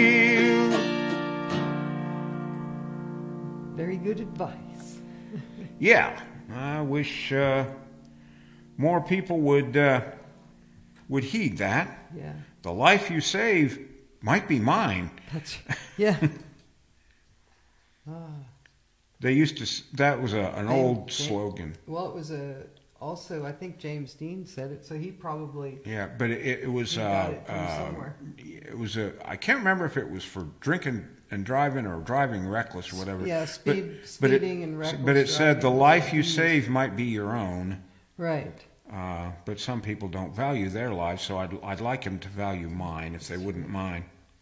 automobile. Very good advice. yeah, I wish uh, more people would uh, would heed that. Yeah. The life you save might be mine. That's, yeah. ah. They used to, that was a, an And old James, slogan. Well, it was a, also, I think James Dean said it, so he probably. Yeah, but it, it was, he uh, got it from uh, somewhere. it was a, I can't remember if it was for drinking and driving or driving reckless or whatever. Yeah, speed, but, speeding but it, and reckless But it said the driving. life you save might be your own. Right. Uh, but some people don't value their lives, so I'd, I'd like them to value mine if they wouldn't mind.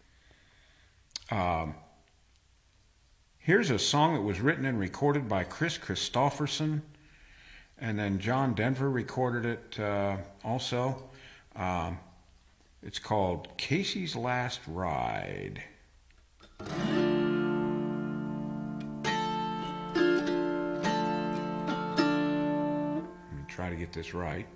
Um, here's a song that was written and recorded by Chris Christopherson, and then John Denver recorded it uh, also. Um, it's called Casey's Last Ride. Try to get this right.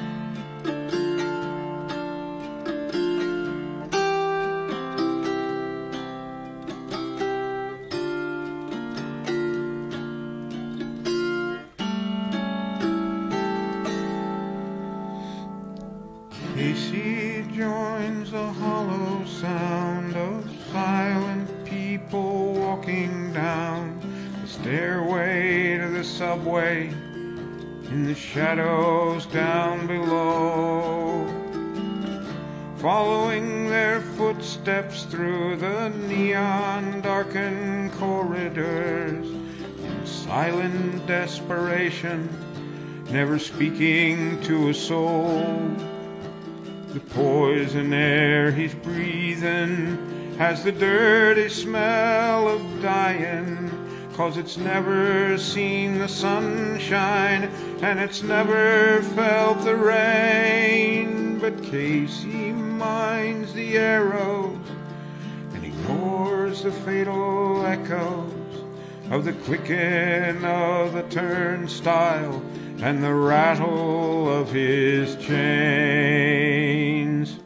Casey joins the hollow sound of silent people walking down the stairway to the subway in the shadows down below, following their footsteps through the neon darkened corridors in silent desperation, never speaking to a soul. The poison air he's breathing has the dirty smell of dying, 'cause it's never seen the sunshine and it's never felt the rain. But Casey minds the arrows and ignores the fatal echoes of the clicking of the turnstile and the rattle of his chains.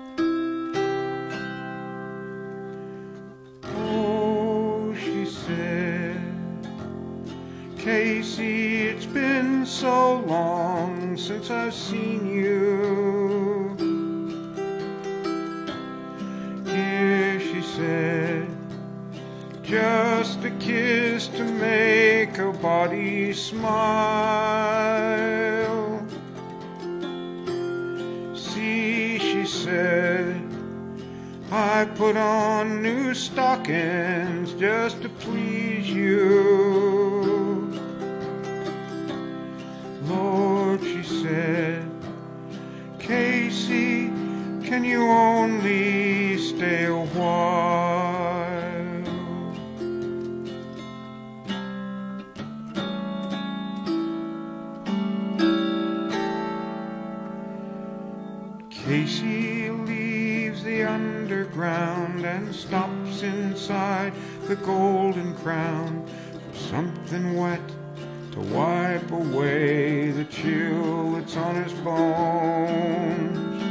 Oh, she said, Casey, it's been so long since I've seen you. Here, she said, just a kiss to make a body smile. See, she said, I put on new stockings just to please you. Lord, she said, Casey, can you only stay a while? Casey leaves the underground and stops inside the Golden Crown for something wet to wipe away the chill that's on his bones.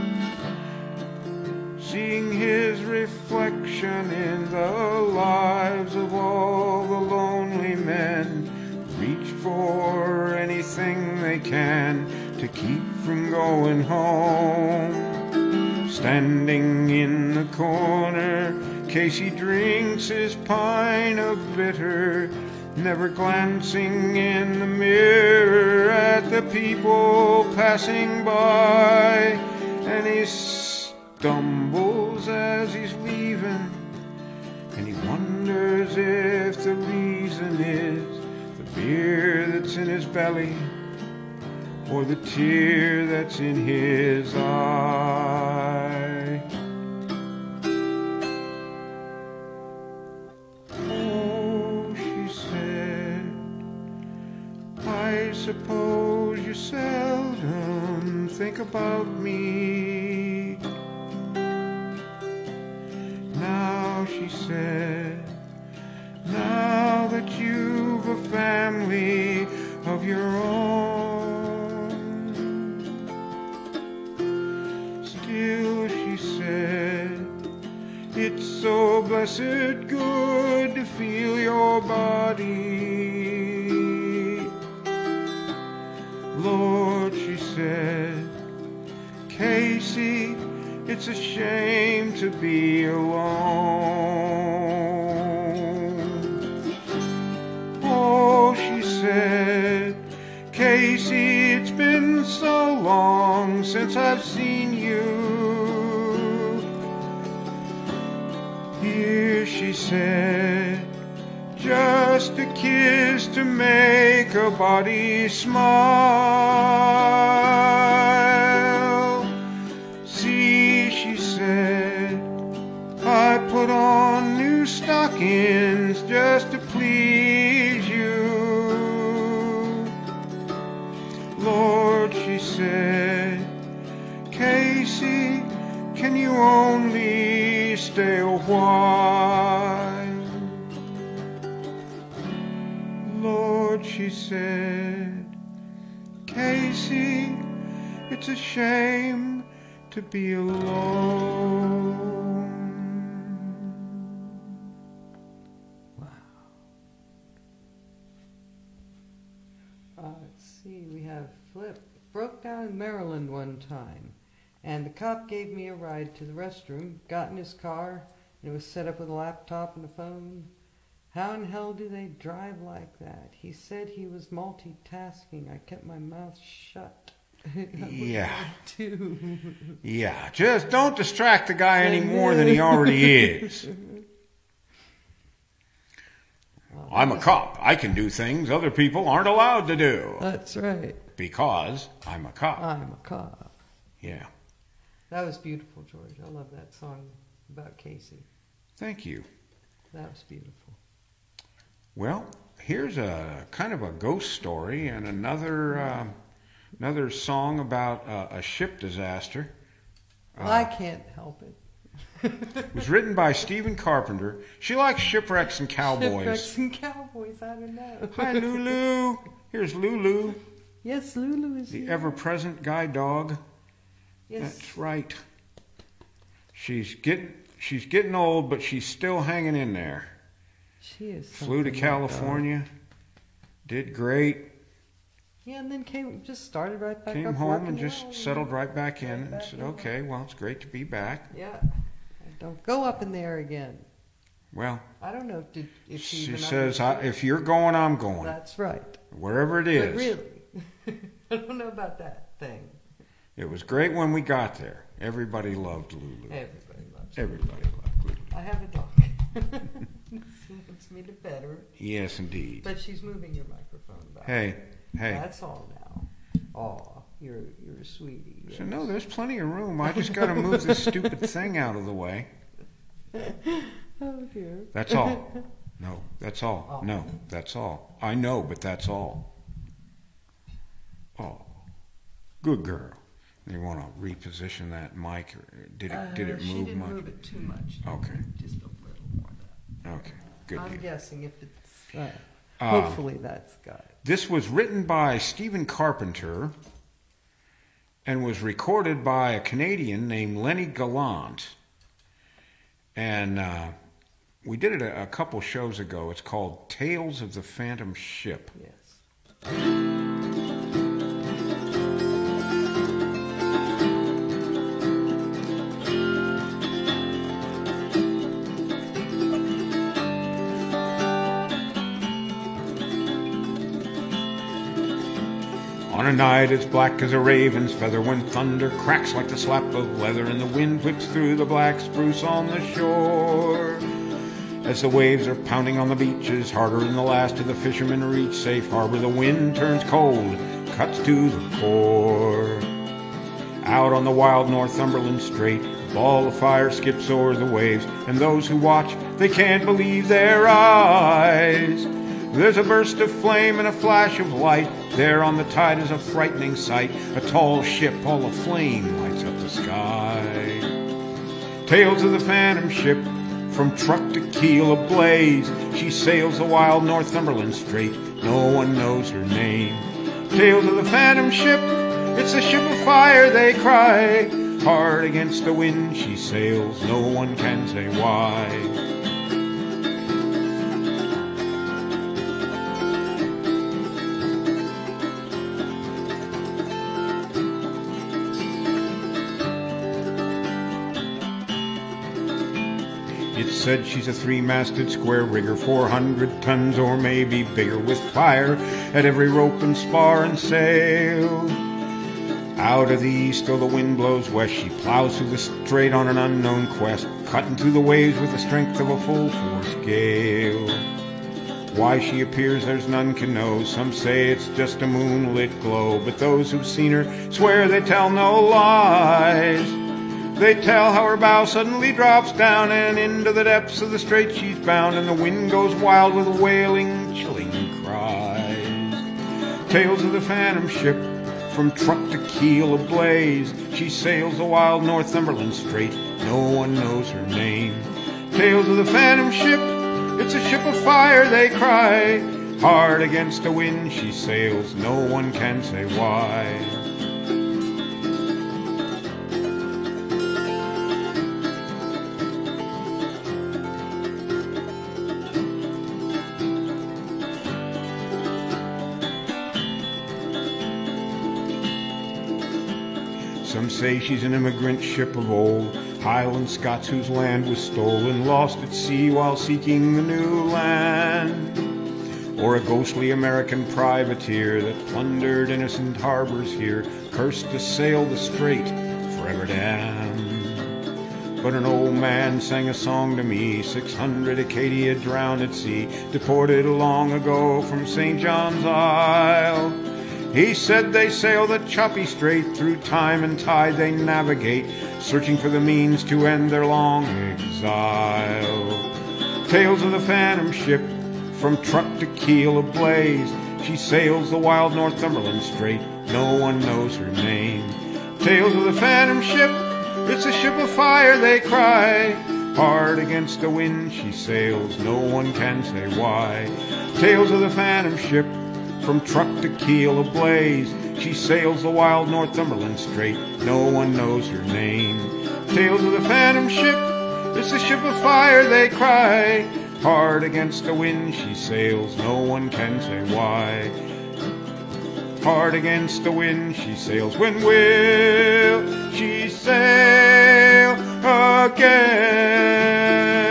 Seeing his reflection in the lives of all the lonely men, reach for anything they can to keep from going home. Standing in the corner, Casey drinks his pint of bitter, never glancing in the mirror at the people passing by. And he stumbles as he's leaving, and he wonders if the reason is the beer that's in his belly or the tear that's in his eye. Oh, she said, I suppose you seldom think about me. Now, she said, now that you've a family of your own, still, she said, it's so blessed good to feel your body. Lord, she said, Casey, it's a shame to be alone. Oh, she said, Casey, it's been so long since I've seen you. Here, she said, just a kiss to make a body smile. See, she said, I put on new stockings just to please you. Lord, she said, Casey, can you only stay a while? Lord, she said, Casey, it's a shame to be alone. Wow. Uh, let's see, we have Flip. Broke down in Maryland one time, and the cop gave me a ride to the restroom, got in his car, and it was set up with a laptop and a phone. How in hell do they drive like that? He said he was multitasking. I kept my mouth shut. Yeah. Too. Yeah, just don't distract the guy any more than he already is. Well, I'm a cop. I can do things other people aren't allowed to do. That's right. Because I'm a cop. I'm a cop. Yeah. That was beautiful, George. I love that song about Casey. Thank you. That was beautiful. Well, here's a kind of a ghost story and another uh, another song about uh, a ship disaster. Well, uh, I can't help it. It was written by Stephen Carpenter. She likes shipwrecks and cowboys. Shipwrecks and cowboys, I don't know. Hi, Lulu. Here's Lulu, Yes, Lulu is the here. ever-present guide dog. Yes. That's right. She's getting she's getting old, but she's still hanging in there. She is. Flew to something like California, did great, that. Yeah, and then came, just started right back came up home working and just well, settled right back in Right and back said, in. okay, well, it's great to be back. Yeah. Don't go up in there again. Well, I don't know if, did, if she, she even says, I, understood. if you're going, I'm going. That's right. Wherever it But is. really, I don't know about that thing. It was great when we got there. Everybody loved Lulu. Everybody loves her. Everybody loved Lulu. I have a dog. She wants me to pet her. Yes, indeed. But she's moving your microphone back. Hey, hey. That's all now. Aw, you're, you're a sweetie. So yes. no, there's plenty of room. I just got to move this stupid thing out of the way. Oh, dear. That's all. No, that's all. Oh. No, that's all. I know, but that's all. Oh, good girl. You want to reposition that mic? Or did it? Uh, did it she move didn't much? move it too much. Okay. Just a little more than Okay, good that. I'm deal. guessing if it's, uh, Um, hopefully that's got it. This was written by Stephen Carpenter and was recorded by a Canadian named Lenny Gallant. And uh, we did it a, a couple shows ago. It's called Tales of the Phantom Ship. Yes. On a night as black as a raven's feather, when thunder cracks like the slap of leather, and the wind whips through the black spruce on the shore. As the waves are pounding on the beaches, harder than the last of the fishermen reach safe harbor, the wind turns cold, cuts to the core. Out on the wild Northumberland Strait, a ball of fire skips o'er the waves, and those who watch, they can't believe their eyes. There's a burst of flame and a flash of light. There on the tide is a frightening sight. A tall ship all aflame lights up the sky. Tales of the Phantom Ship, from truck to keel ablaze. She sails the wild Northumberland Strait. No one knows her name. Tales of the Phantom Ship, it's a ship of fire, they cry. Hard against the wind she sails. No one can say why. It's said she's a three-masted square rigger, four hundred tons or maybe bigger, with fire at every rope and spar and sail. Out of the east, oh, the wind blows west. She plows through the strait on an unknown quest, cutting through the waves with the strength of a full-force gale. Why she appears, there's none can know. Some say it's just a moonlit glow, but those who've seen her swear they tell no lies. They tell how her bow suddenly drops down, and into the depths of the strait she's bound, and the wind goes wild with wailing, chilling cries. Tales of the phantom ship, from truck to keel ablaze. She sails the wild Northumberland Strait, no one knows her name. Tales of the phantom ship, it's a ship of fire, they cry. Hard against the wind she sails, no one can say why. Some say she's an immigrant ship of old, Highland Scots whose land was stolen, lost at sea while seeking the new land. Or a ghostly American privateer that plundered innocent harbors here, cursed to sail the strait, forever damned. But an old man sang a song to me, six hundred Acadia drowned at sea, deported long ago from Saint John's Isle. He said they sail the choppy strait, through time and tide they navigate, searching for the means to end their long exile. Tales of the phantom ship, from truck to keel ablaze. She sails the wild Northumberland Strait, no one knows her name. Tales of the phantom ship, it's a ship of fire, they cry. Hard against the wind she sails, no one can say why. Tales of the phantom ship, from truck to keel ablaze. She sails the wild Northumberland Strait, no one knows her name. Tales of the phantom ship, it's a ship of fire, they cry. Hard against the wind she sails, no one can say why. Hard against the wind she sails, when will she sail again?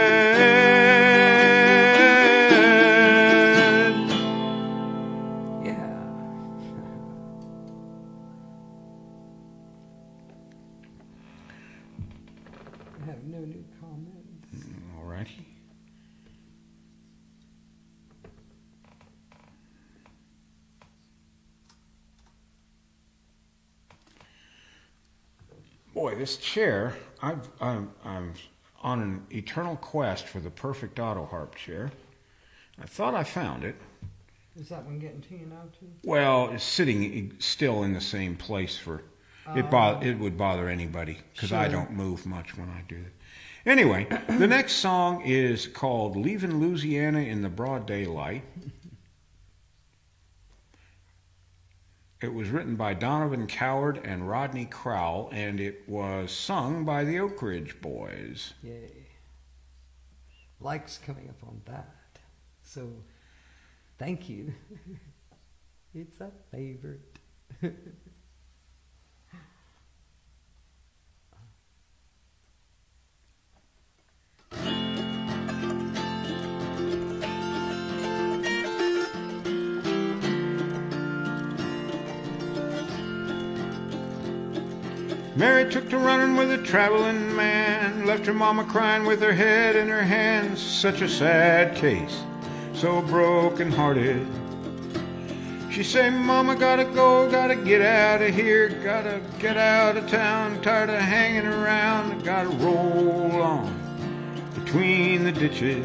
Boy, this chair, I've, I'm, I'm on an eternal quest for the perfect Autoharp chair. I thought I found it. Is that one getting to you now, too? Well, it's sitting still in the same place for... Uh, it, bo it would bother anybody, because sure. I don't move much when I do that. Anyway, the next song is called Leaving Louisiana in the Broad Daylight. It was written by Donovan Coward and Rodney Crowell, and it was sung by the Oak Ridge Boys. Yay. Likes coming up on that. So, thank you. It's a favorite. Mary took to running with a traveling man, left her mama crying with her head in her hands. Such a sad case, so broken hearted. She say, Mama, gotta go, gotta get out of here, gotta get out of town, tired of hanging around, gotta roll on between the ditches.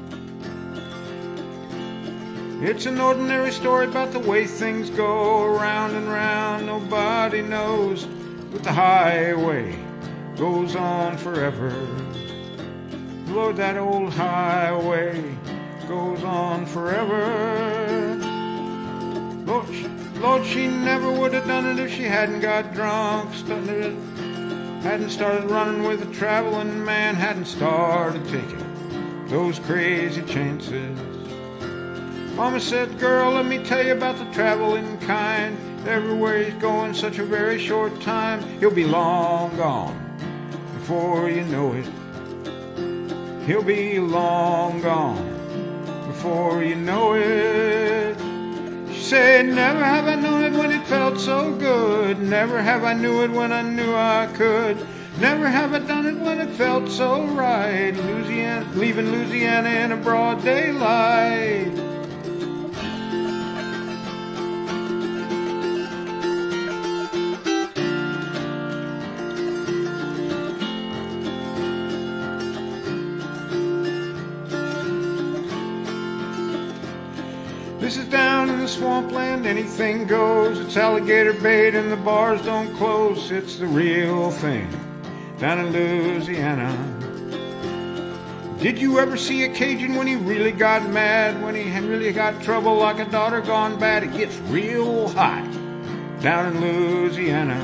It's an ordinary story about the way things go around and round. Nobody knows, but the highway goes on forever. Lord, that old highway goes on forever. Lord, she, Lord, she never would have done it if she hadn't got drunk, started, hadn't started running with a traveling man, hadn't started taking those crazy chances. Mama said, girl, let me tell you about the traveling kind. Everywhere he's going, such a very short time, he'll be long gone before you know it. he'll be long gone before you know it. She said, never have I known it when it felt so good. Never have I knew it when I knew I could. Never have I done it when it felt so right. Louisiana, leaving Louisiana in a broad daylight. This is down in the swampland, anything goes. It's alligator bait and the bars don't close. It's the real thing down in Louisiana. Did you ever see a Cajun when he really got mad? When he really got trouble like a daughter gone bad? It gets real hot down in Louisiana.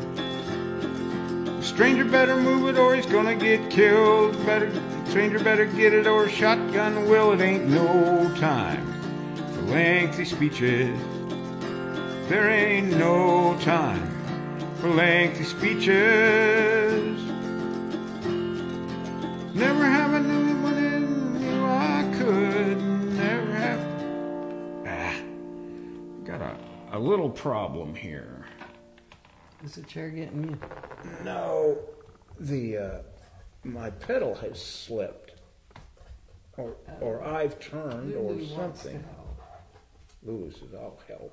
The stranger better move it or he's gonna get killed. Better, stranger better get it or a shotgun will. It ain't no time for lengthy speeches. There ain't no time for lengthy speeches. Never have I known it when I knew I could. Never have. Ah, got a, a little problem here. Is the chair getting you? No, the uh, my pedal has slipped, or or I've turned, or Lulu wants to something. help. Lulu says, "I'll help."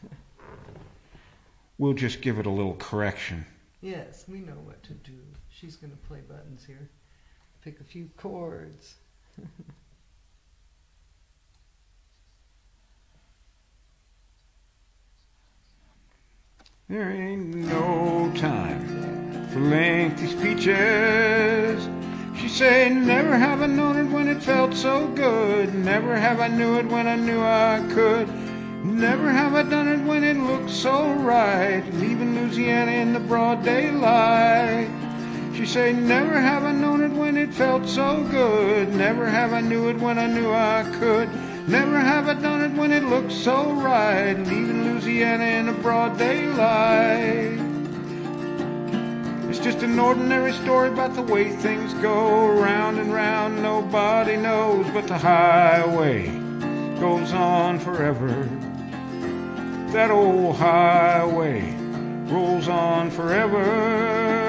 We'll just give it a little correction. Yes, we know what to do. She's going to play buttons here. Pick a few chords. There ain't no time for lengthy speeches. She said, never have I known it when it felt so good. Never have I knew it when I knew I could. Never have I done it when it looked so right. Leaving Louisiana in the broad daylight. She said, never have I known it when it felt so good. Never have I knew it when I knew I could. Never have I done it when it looked so right. Leaving Louisiana in the broad daylight. It's just an ordinary story about the way things go. Round and round, nobody knows, but the highway goes on forever. That old highway rolls on forever.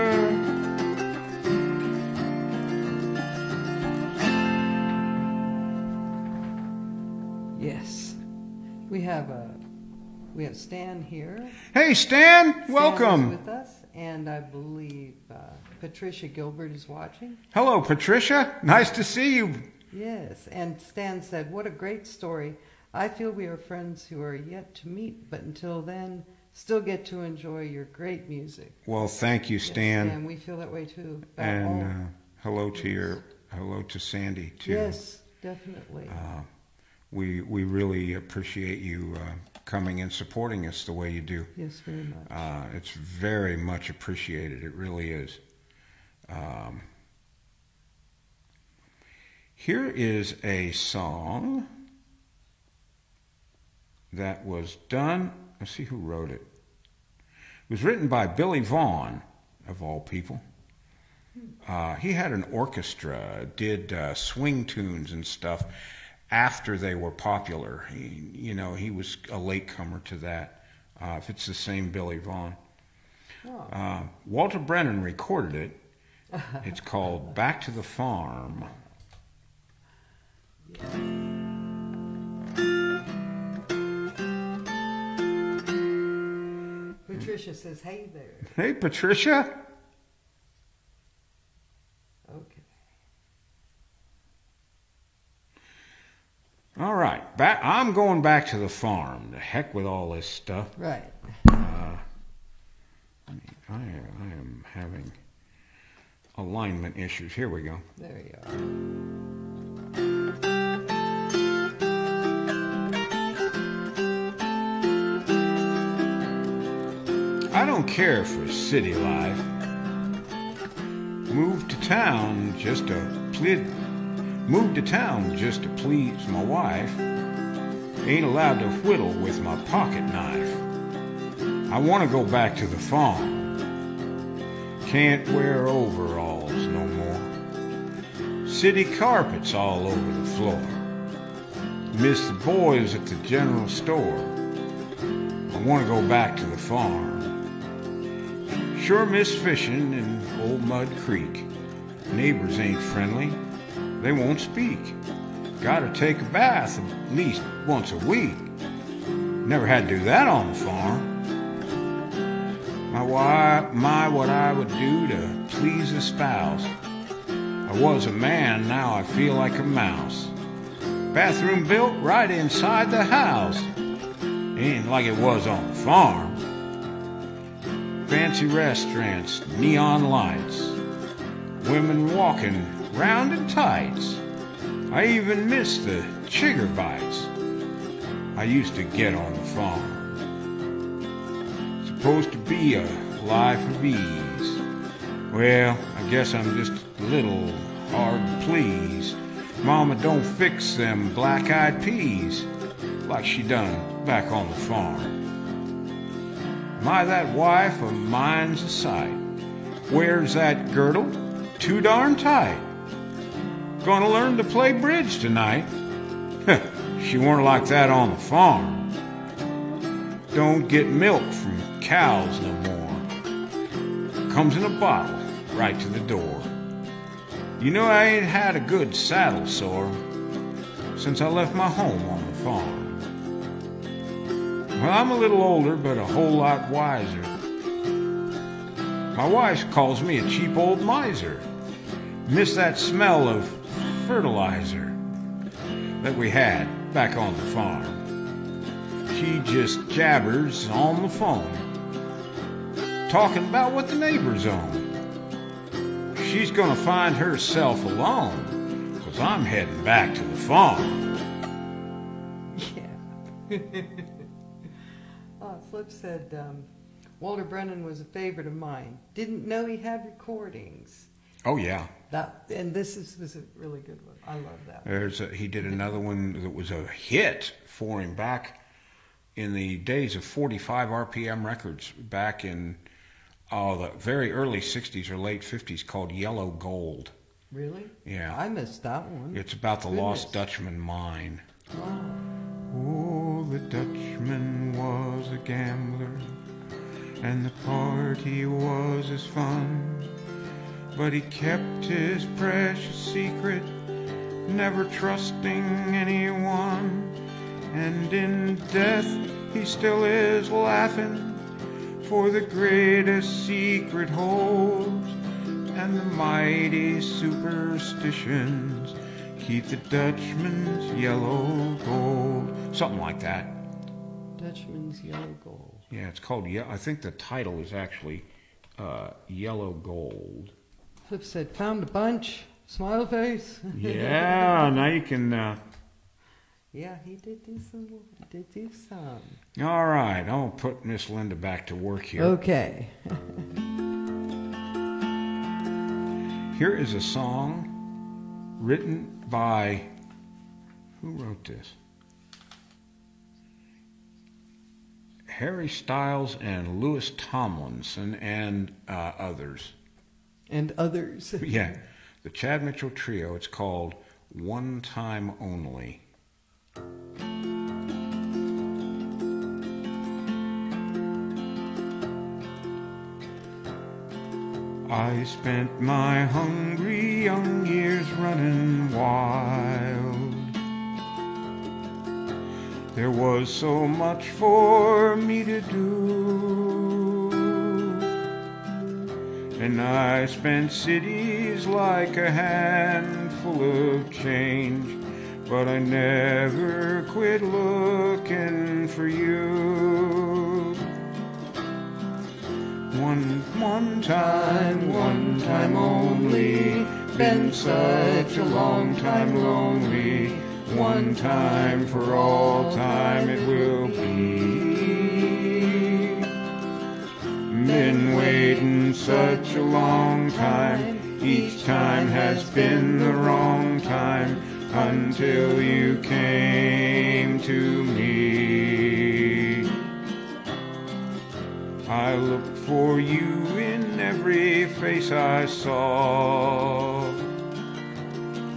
Yes. We have a we have Stan here. Hey, Stan, Stan welcome. is with us, and I believe uh, Patricia Gilbert is watching. Hello, Patricia. Nice to see you. Yes, and Stan said, what a great story. I feel we are friends who are yet to meet, but until then, still get to enjoy your great music. Well, thank you, Stan. Yes, Stan, we feel that way too. About And all- uh, hello to your hello to Sandy too. Yes, definitely. Uh, we we really appreciate you uh, coming and supporting us the way you do. yes, very much. Uh, it's very much appreciated. It really is. Um, here is a song that was done. Let's see who wrote it. It was written by Billy Vaughn, of all people. Uh, he had an orchestra, did uh, swing tunes and stuff after they were popular. He, you know, he was a latecomer to that, uh, if it's the same Billy Vaughn. Oh. Uh, Walter Brennan recorded it. It's called Back to the Farm. Patricia says, hey there. Hey, Patricia. Okay. All right, back. I'm going back to the farm. The heck with all this stuff. Right. Uh, I, mean, I, I am having alignment issues. Here we go. There you are. I don't care for city life. Moved to town just to please. Moved to town just to please my wife. Ain't allowed to whittle with my pocket knife. I want to go back to the farm. Can't wear overalls no more. City carpets all over the floor. Miss the boys at the general store. I want to go back to the farm. Sure miss fishing in old Mud Creek. Neighbors ain't friendly. They won't speak. Gotta take a bath at least once a week. Never had to do that on the farm. My, why, my what I would do to please a spouse. I was a man, now I feel like a mouse. Bathroom built right inside the house. Ain't like it was on the farm. Fancy restaurants, neon lights, women walking round in tights. I even miss the chigger bites I used to get on the farm. Supposed to be a life of ease. Well, I guess I'm just a little hard to please. Mama don't fix them black-eyed peas like she done back on the farm. My, that wife of mine's a sight. Wears that girdle too darn tight. Gonna learn to play bridge tonight. She weren't like that on the farm. Don't get milk from cows no more. Comes in a bottle right to the door. You know I ain't had a good saddle sore since I left my home on the farm. Well, I'm a little older, but a whole lot wiser. My wife calls me a cheap old miser. Miss that smell of fertilizer that we had back on the farm. She just jabbers on the phone, talking about what the neighbors own. She's gonna find herself alone, 'cause I'm heading back to the farm. Yeah. Oh, Flip said, um, Walter Brennan was a favorite of mine. Didn't know he had recordings. Oh, yeah. That, and this is, was a really good one. I love that. There's a, he did another one that was a hit for him back in the days of forty-five R P M records, back in oh, the very early sixties or late fifties, called Yellow Gold. Really? Yeah. I missed that one. It's about the Goodness. lost Dutchman mine. Oh. Oh, the Dutchman was a gambler, and the party was his fun. But he kept his precious secret, never trusting anyone. And in death he still is laughing, for the greatest secret holds. And the mighty superstitions keep the Dutchman's yellow gold. Something like that. Dutchman's Yellow Gold. Yeah, it's called, I think the title is actually uh, Yellow Gold. Flip said, found a bunch. Smile face. Yeah, now you can... Uh... Yeah, he did do some. He did do some. All right, I'll put Miss Linda back to work here. Okay. Here is a song written by... Who wrote this? Harry Styles and Louis Tomlinson and uh, others. And others. Yeah, the Chad Mitchell Trio. It's called One Time Only. I spent my hungry young years running wild. There was so much for me to do, and I spent cities like a handful of change, but I never quit looking for you. One, one time, one time only, been such a long time lonely. One time for all time it will be. Been waiting such a long time, each time has been the wrong time, until you came to me. I looked for you in every face I saw,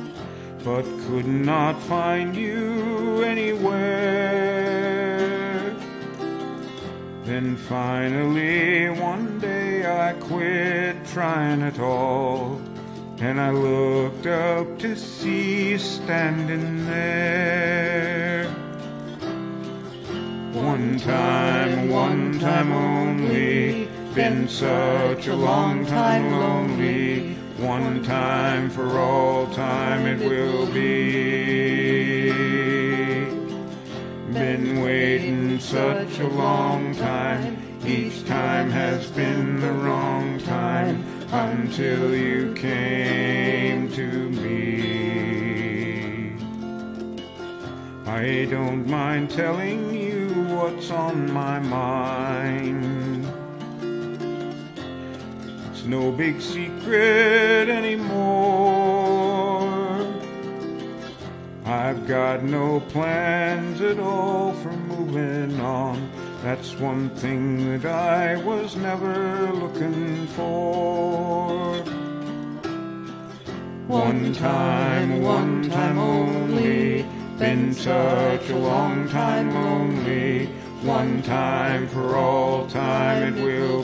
but could not find you anywhere. Then finally one day I quit trying at all, and I looked up to see you standing there. One time, one time only, been such a long time lonely. One time for all time it will be. Been waiting such a long time, each time has been the wrong time, until you came to me. I don't mind telling you what's on my mind. It's no big secret anymore. I've got no plans at all for moving on. That's one thing that I was never looking for. One time, one time only, been such a long time lonely. One time for all time it will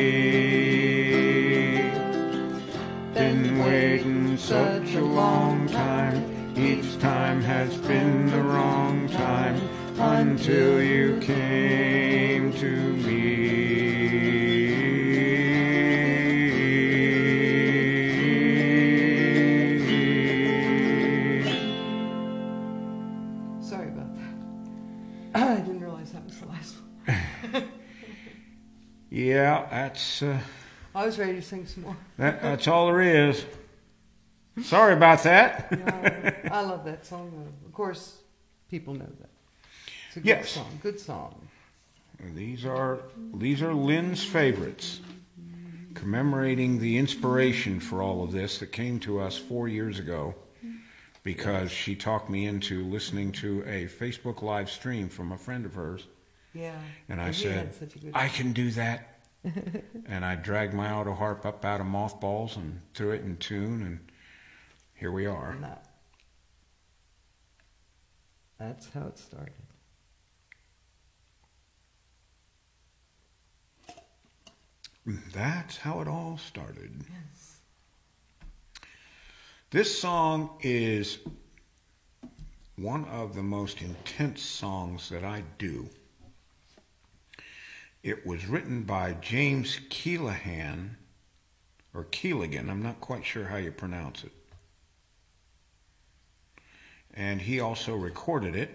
be. Been waiting such a long time, each time has been the wrong time, until you came to me. Sorry about that. I didn't realize that was the last one. Yeah, that's uh, I was ready to sing some more. that, that's all there is. Sorry about that. Yeah, I love that song, though. Of course, people know that. It's a good Yes. song. Good song. These are these are Lin's favorites, commemorating the inspiration for all of this that came to us four years ago, because she talked me into listening to a Facebook live stream from a friend of hers. Yeah. And I And he said, had such a good I can do that. And I dragged my Autoharp up out of mothballs and threw it in tune, and here we are. And that, that's how it started. That's how it all started. Yes. This song is one of the most intense songs that I do. It was written by James Keelahan, or Keeligan, I'm not quite sure how you pronounce it. And he also recorded it.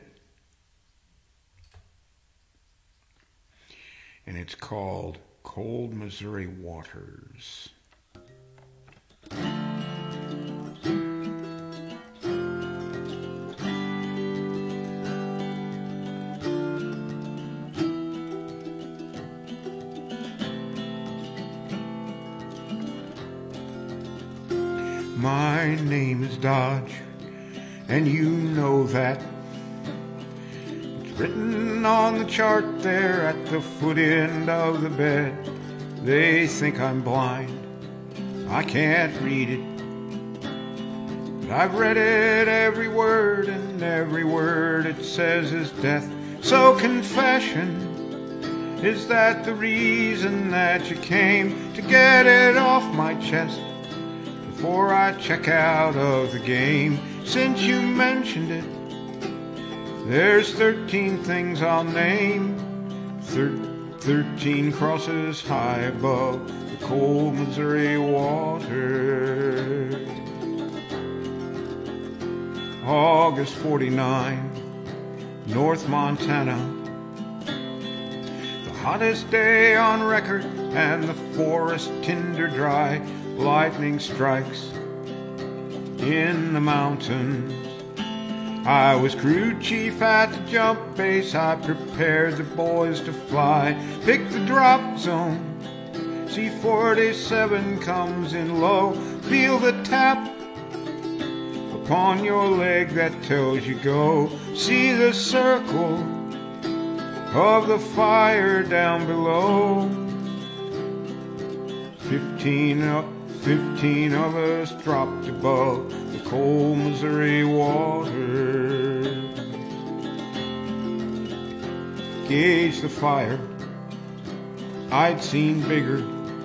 And it's called Cold Missouri Waters. My name is Dodge, and you know that. It's written on the chart there at the foot end of the bed. They think I'm blind, I can't read it, but I've read it every word, and every word it says is death. So confession, is that the reason that you came to get it off my chest before I check out of the game? Since you mentioned it, there's thirteen things I'll name. Thir- thirteen crosses high above the cold Missouri water. August forty-nine, North Montana. The hottest day on record, and the forest tinder dry. Lightning strikes in the mountains. I was crew chief at the jump base. I prepared the boys to fly. Pick the drop zone. C forty-seven comes in low. Feel the tap upon your leg that tells you go. See the circle of the fire down below. Fifteen up. Fifteen of us dropped above the cold Missouri water. Gauge the fire, I'd seen bigger,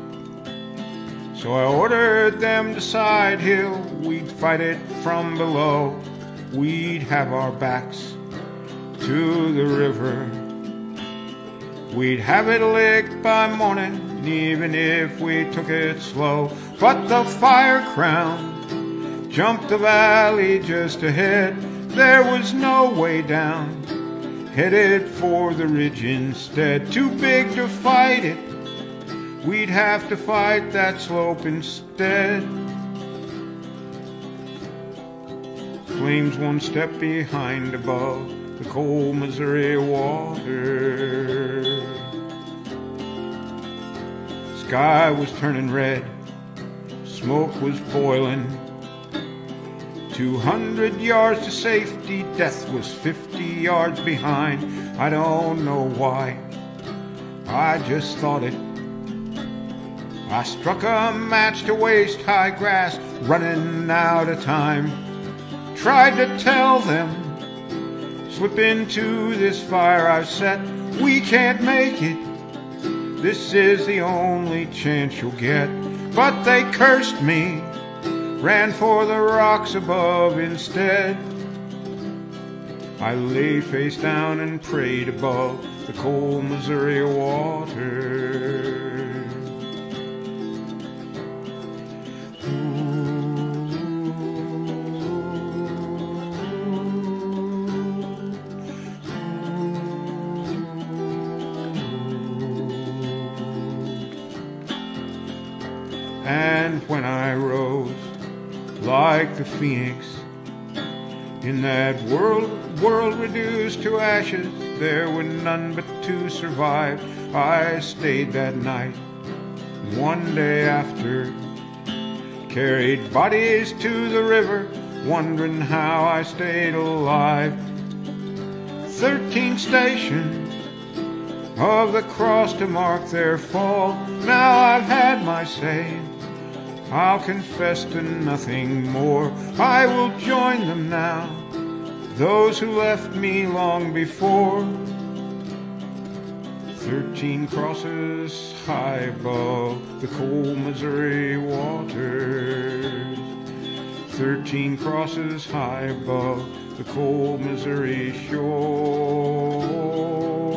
so I ordered them to side hill. We'd fight it from below, we'd have our backs to the river. We'd have it licked by morning, even if we took it slow. But the fire crown jumped the valley just ahead. There was no way down, headed for the ridge instead. Too big to fight it, we'd have to fight that slope instead. Flames one step behind above the cold Missouri water. Sky was turning red, smoke was boiling. Two hundred yards to safety, death was fifty yards behind. I don't know why, I just thought it. I struck a match to waist-high grass, running out of time. Tried to tell them, slip into this fire I've set. We can't make it, this is the only chance you'll get. But they cursed me, ran for the rocks above instead. I lay face down and prayed above the cold Missouri water. And when I rose like the phoenix in that world, world reduced to ashes, there were none but two survived. I stayed that night, one day after, carried bodies to the river, wondering how I stayed alive. Thirteen stations of the cross to mark their fall. Now I've had my say, I'll confess to nothing more. I will join them now, those who left me long before. Thirteen crosses high above the cold Missouri waters. Thirteen crosses high above the cold Missouri shore.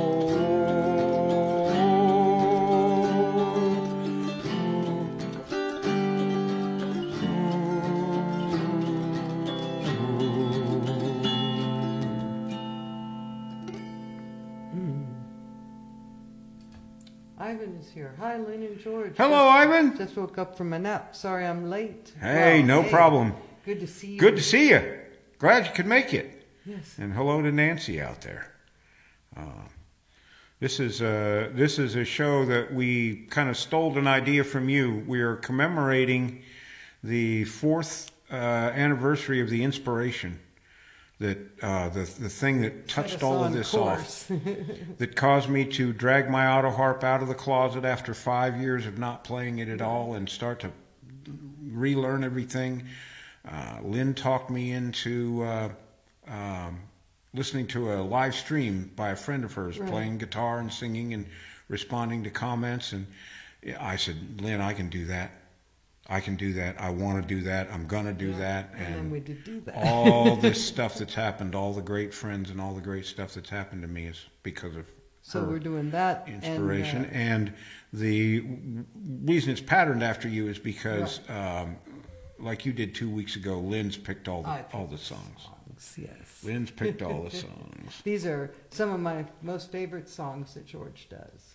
Ivan is here. Hi, Lin and George. Hello, just, Ivan. Just woke up from a nap. Sorry I'm late. Hey, Wow, no hey. problem. Good to see you. Good to see you. Glad you could make it. Yes. And hello to Nancy out there. Uh, this is a, this is a show that we kind of stole an idea from you. We are commemorating the fourth uh, anniversary of the inspiration. That uh, the the thing that touched all of this course. off, that caused me to drag my Autoharp out of the closet after five years of not playing it at all and start to relearn everything. Uh, Lynn talked me into uh, um, listening to a live stream by a friend of hers, right, playing guitar and singing and responding to comments. And I said, Lynn, I can do that. I can do that. I want to do that. I'm going to do yeah. that. And, and then we did do that. all this stuff that's happened, all the great friends and all the great stuff that's happened to me is because of So we're doing that. Inspiration. And, uh, and the reason it's patterned after you is because, right. um, like you did two weeks ago, Lynn's picked all the, all the songs. songs. Yes. Lynn's picked all the songs. These are some of my most favorite songs that George does.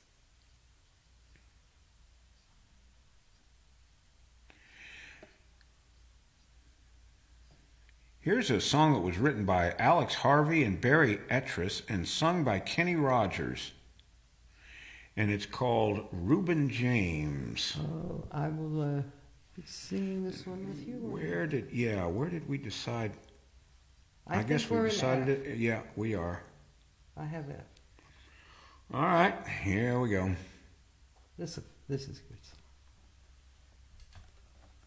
Here's a song that was written by Alex Harvey and Barry Ettress and sung by Kenny Rogers. And it's called Reuben James. Oh, I will uh, be singing this one with you. Where did, yeah, where did we decide? I, I guess we decided it. Yeah, we are. I have it. All right, here we go. This, this is good.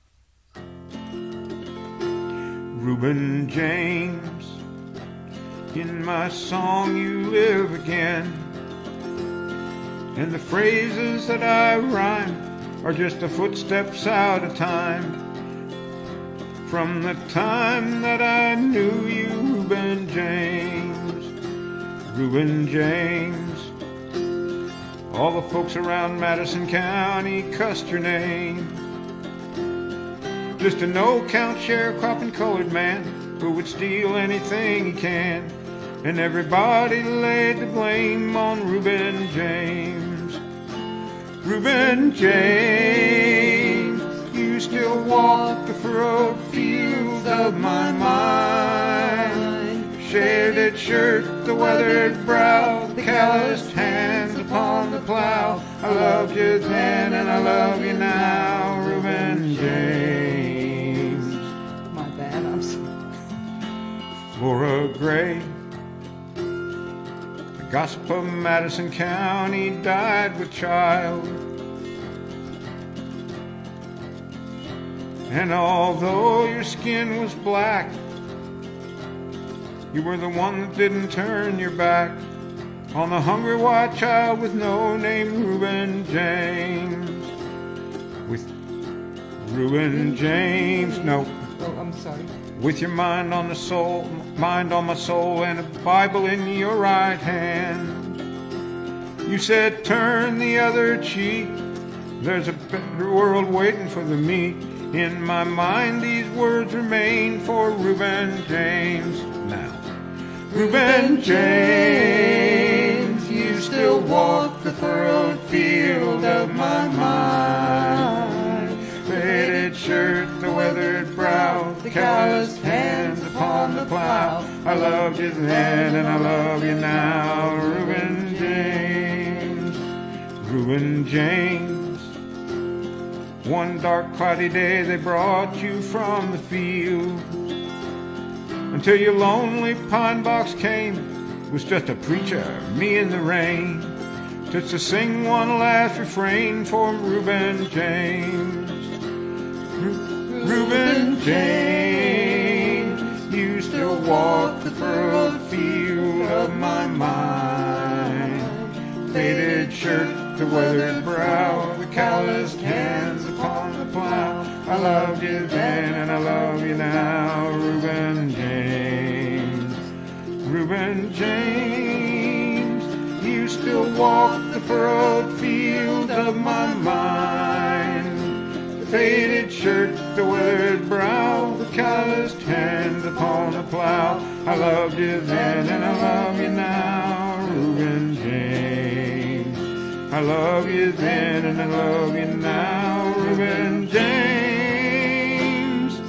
Reuben James, in my song you live again, and the phrases that I rhyme are just the footsteps out of time, from the time that I knew you, Reuben James, Reuben James. All the folks around Madison County cussed your name, just a no-count sharecropping colored man who would steal anything he can, and everybody laid the blame on Reuben James. Reuben James, you still walk the furrowed fields of my mind. Shaded shirt, the weathered brow, the calloused hands upon the plow. I loved you then and I love you now, Reuben James. My bad, I'm sorry. Flora Gray, the gossip of Madison County, died with child. And although your skin was black, you were the one that didn't turn your back on the hungry white child with no name, Reuben James. With Reuben James, no. Oh, I'm sorry. With your mind on the soul, mind on my soul, and a Bible in your right hand. You said, turn the other cheek. There's a better world waiting for the meek. In my mind, these words remain for Reuben James. Now, Reuben James, you still walk the furrowed field of my mind. Faded shirt, the weathered brow, the calloused hands upon the plow. I loved you then and I love you now, Reuben James. Reuben James. One dark cloudy day they brought you from the field, until your lonely pine box came. It was just a preacher, me in the rain, just to sing one last refrain for Reuben James. Ru- Reuben James, you still walk the furrowed field of my mind. Faded shirt, the weathered brow, the calloused hands upon the plow. I loved you then and I love you now, Reuben James. Reuben James, you still walk the furrowed field of my mind. The faded shirt, the weathered brow, the calloused hands upon the plow. I loved you then and I love you now, Reuben James. I love you then and I love you now, Reuben James.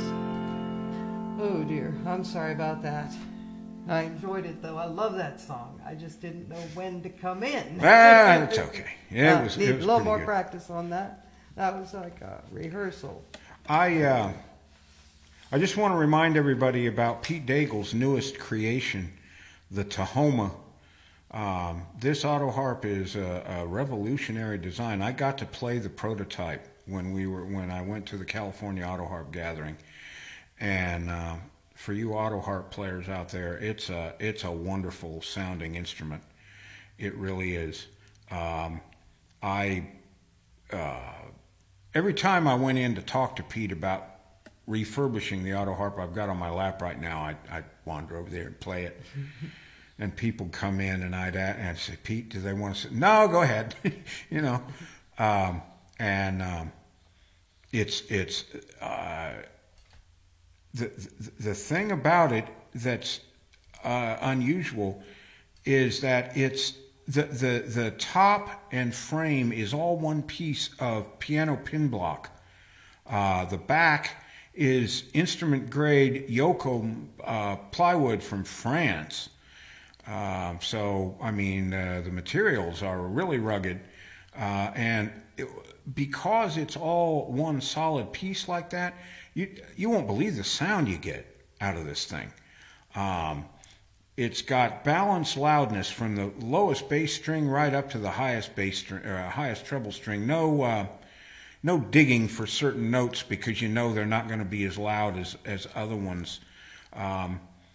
Oh dear, I'm sorry about that. I enjoyed it though. I love that song. I just didn't know when to come in. Ah, that's okay. Yeah, uh, it was, need it was a little pretty more good. practice on that. That was like a rehearsal. I uh, I just want to remind everybody about Pete Daigle's newest creation, the Tahoma. Um, this Autoharp is a, a revolutionary design. I got to play the prototype when we were when I went to the California Autoharp gathering, and uh, for you Autoharp players out there, it's a it's a wonderful sounding instrument. It really is. Um, I uh, every time I went in to talk to Pete about refurbishing the Autoharp I've got on my lap right now, I I wander over there and play it. And people come in, and I'd and I'd say, Pete, do they want to say? No, go ahead. You know, um, and um, it's it's uh, the, the the thing about it that's uh, unusual is that it's the the the top and frame is all one piece of piano pin block. Uh, the back is instrument grade Yoko uh, plywood from France. Uh, so, I mean, uh, the materials are really rugged, uh, and it, because it's all one solid piece like that, you you won't believe the sound you get out of this thing. Um, it's got balanced loudness from the lowest bass string right up to the highest bass string, uh, highest treble string. No, uh, no digging for certain notes because you know they're not going to be as loud as as other ones. Um,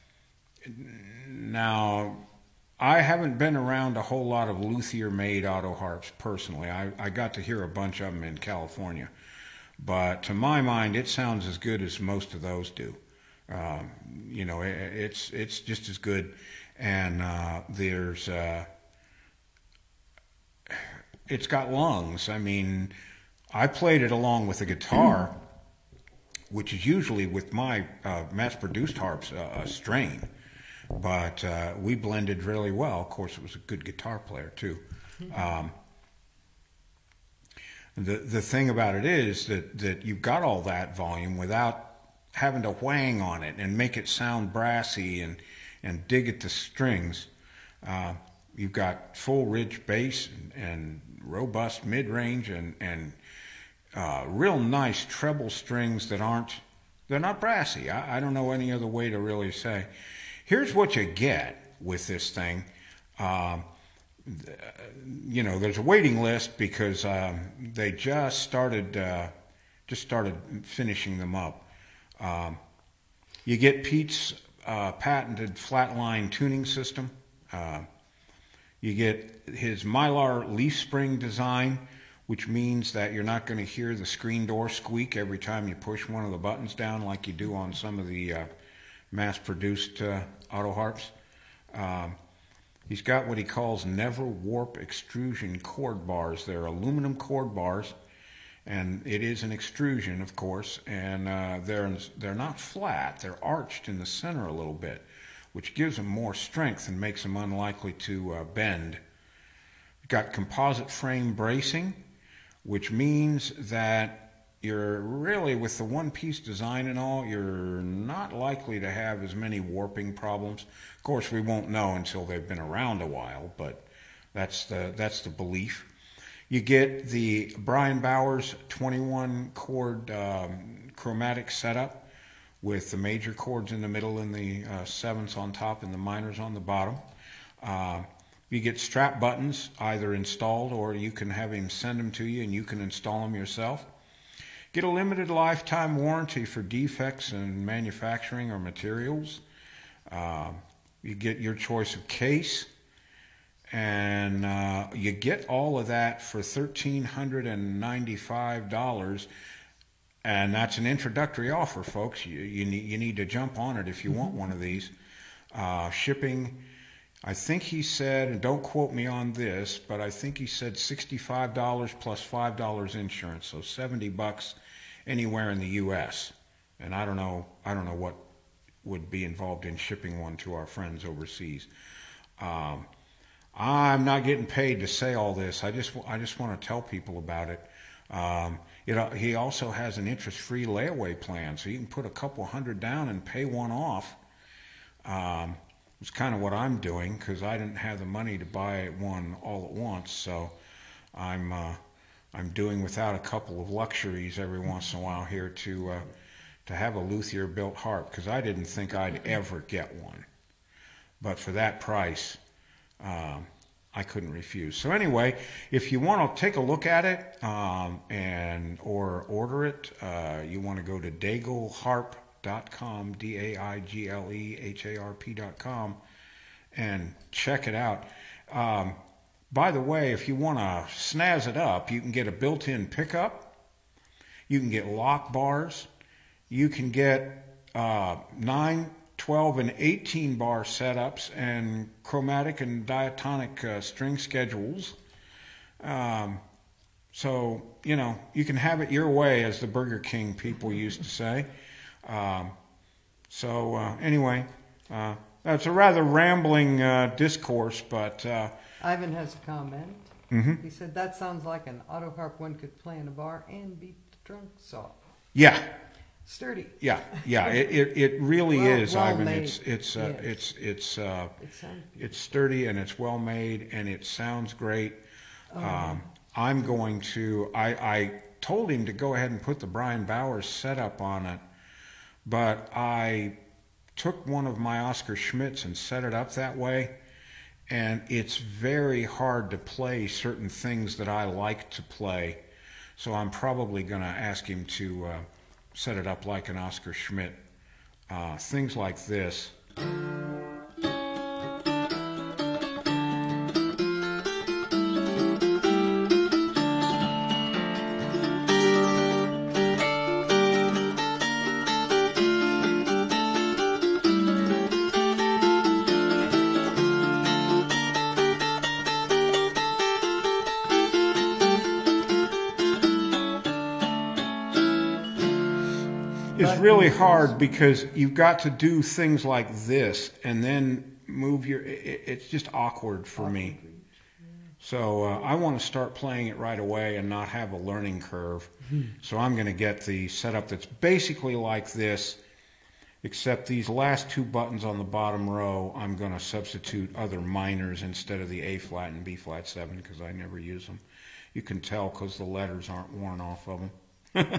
now, I haven't been around a whole lot of luthier-made autoharps personally. I, I got to hear a bunch of them in California. But to my mind, it sounds as good as most of those do. Um, you know, it, it's it's just as good. And uh, there's, uh, it's got lungs. I mean, I played it along with a guitar, which is usually with my uh, mass-produced harps uh, a strain. But uh, we blended really well. Of course, it was a good guitar player, too. Um, the the thing about it is that, that you've got all that volume without having to whang on it and make it sound brassy and, and dig at the strings. Uh, you've got full rich bass and, and robust mid-range and, and uh, real nice treble strings that aren't, they're not brassy. I, I don't know any other way to really say. Here's what you get with this thing. Um, you know, there's a waiting list because um, they just started, uh, just started finishing them up. Um, you get Pete's uh, patented flatline tuning system. Uh, you get his Mylar leaf spring design, which means that you're not going to hear the screen door squeak every time you push one of the buttons down like you do on some of the uh, mass-produced uh, Autoharps. Um, he's got what he calls never warp extrusion cord bars. They're aluminum cord bars, and it is an extrusion, of course, and uh, they're, they're not flat. They're arched in the center a little bit, which gives them more strength and makes them unlikely to uh, bend. You've got composite frame bracing, which means that you're really, with the one-piece design and all, you're not likely to have as many warping problems. Of course, we won't know until they've been around a while, but that's the, that's the belief. You get the Brian Bowers twenty-one chord um, chromatic setup with the major chords in the middle and the uh, sevenths on top and the minors on the bottom. Uh, you get strap buttons either installed, or you can have him send them to you and you can install them yourself. Get a limited lifetime warranty for defects in manufacturing or materials. Uh, you get your choice of case, and uh, you get all of that for one thousand three hundred ninety-five dollars, and that's an introductory offer, folks. You, you, need, you need to jump on it if you want one of these. Uh, shipping, I think he said, and don't quote me on this, but I think he said sixty-five dollars plus five dollars insurance, so seventy bucks anywhere in the U S And I don't know, I don't know what would be involved in shipping one to our friends overseas. Um, I'm not getting paid to say all this. I just, I just want to tell people about it. Um, you know, he also has an interest-free layaway plan, so you can put a couple hundred down and pay one off. Um, it's kind of what I'm doing because I didn't have the money to buy one all at once, so I'm uh, I'm doing without a couple of luxuries every once in a while here to uh, to have a luthier-built harp, because I didn't think I'd ever get one, but for that price, um, I couldn't refuse. So anyway, if you want to take a look at it um, and or order it, uh, you want to go to daigle harp dot com, D A I G L E H A R P dot com, and check it out. Um, by the way, if you want to snazz it up, you can get a built-in pickup, you can get lock bars, you can get uh, nine, twelve, and eighteen bar setups and chromatic and diatonic uh, string schedules. Um, so, you know, you can have it your way, as the Burger King people used to say. Um, so, uh, anyway, uh, that's a rather rambling uh, discourse, but... Uh, Ivan has a comment. Mm-hmm. He said, that sounds like an auto harp one could play in a bar and beat the drunks off. Yeah. Sturdy. Yeah, yeah, it it, it really well, is, well Ivan. made. It's it's uh, yes. it's it's uh, it it's sturdy and it's well made and it sounds great. Oh. Um, I'm going to. I I told him to go ahead and put the Brian Bowers setup on it, but I took one of my Oscar Schmidts and set it up that way, and it's very hard to play certain things that I like to play. So I'm probably going to ask him to uh, set it up like an Oscar Schmidt uh, things like this. It's really hard because you've got to do things like this and then move your, it, it's just awkward for me. So uh, I want to start playing it right away and not have a learning curve. So I'm going to get the setup that's basically like this, except these last two buttons on the bottom row, I'm going to substitute other minors instead of the A flat and B flat seven because I never use them. You can tell because the letters aren't worn off of them.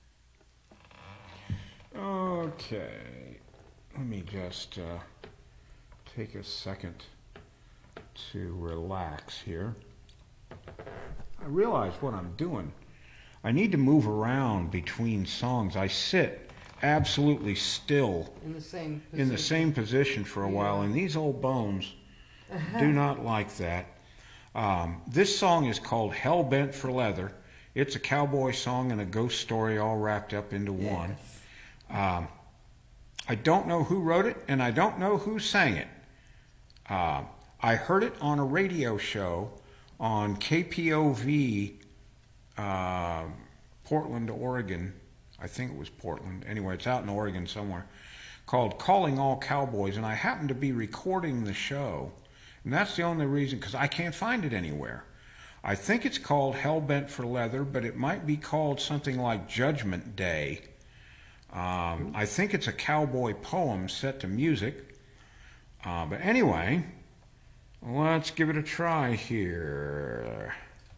Okay, let me just uh, take a second to relax here. I realize what I'm doing. I need to move around between songs. I sit absolutely still in the same position, in the same position for a yeah. while, and these old bones do not like that. Um, this song is called Hell Bent for Leather. It's a cowboy song and a ghost story all wrapped up into yes. one. Um, I don't know who wrote it, and I don't know who sang it. Uh, I heard it on a radio show on K P O V, uh, Portland, Oregon. I think it was Portland. Anyway, it's out in Oregon somewhere, called Calling All Cowboys, and I happened to be recording the show, and that's the only reason, because I can't find it anywhere. I think it's called Hell Bent for Leather, but it might be called something like Judgment Day. Um, I think it's a cowboy poem set to music. Uh, but anyway, let's give it a try here.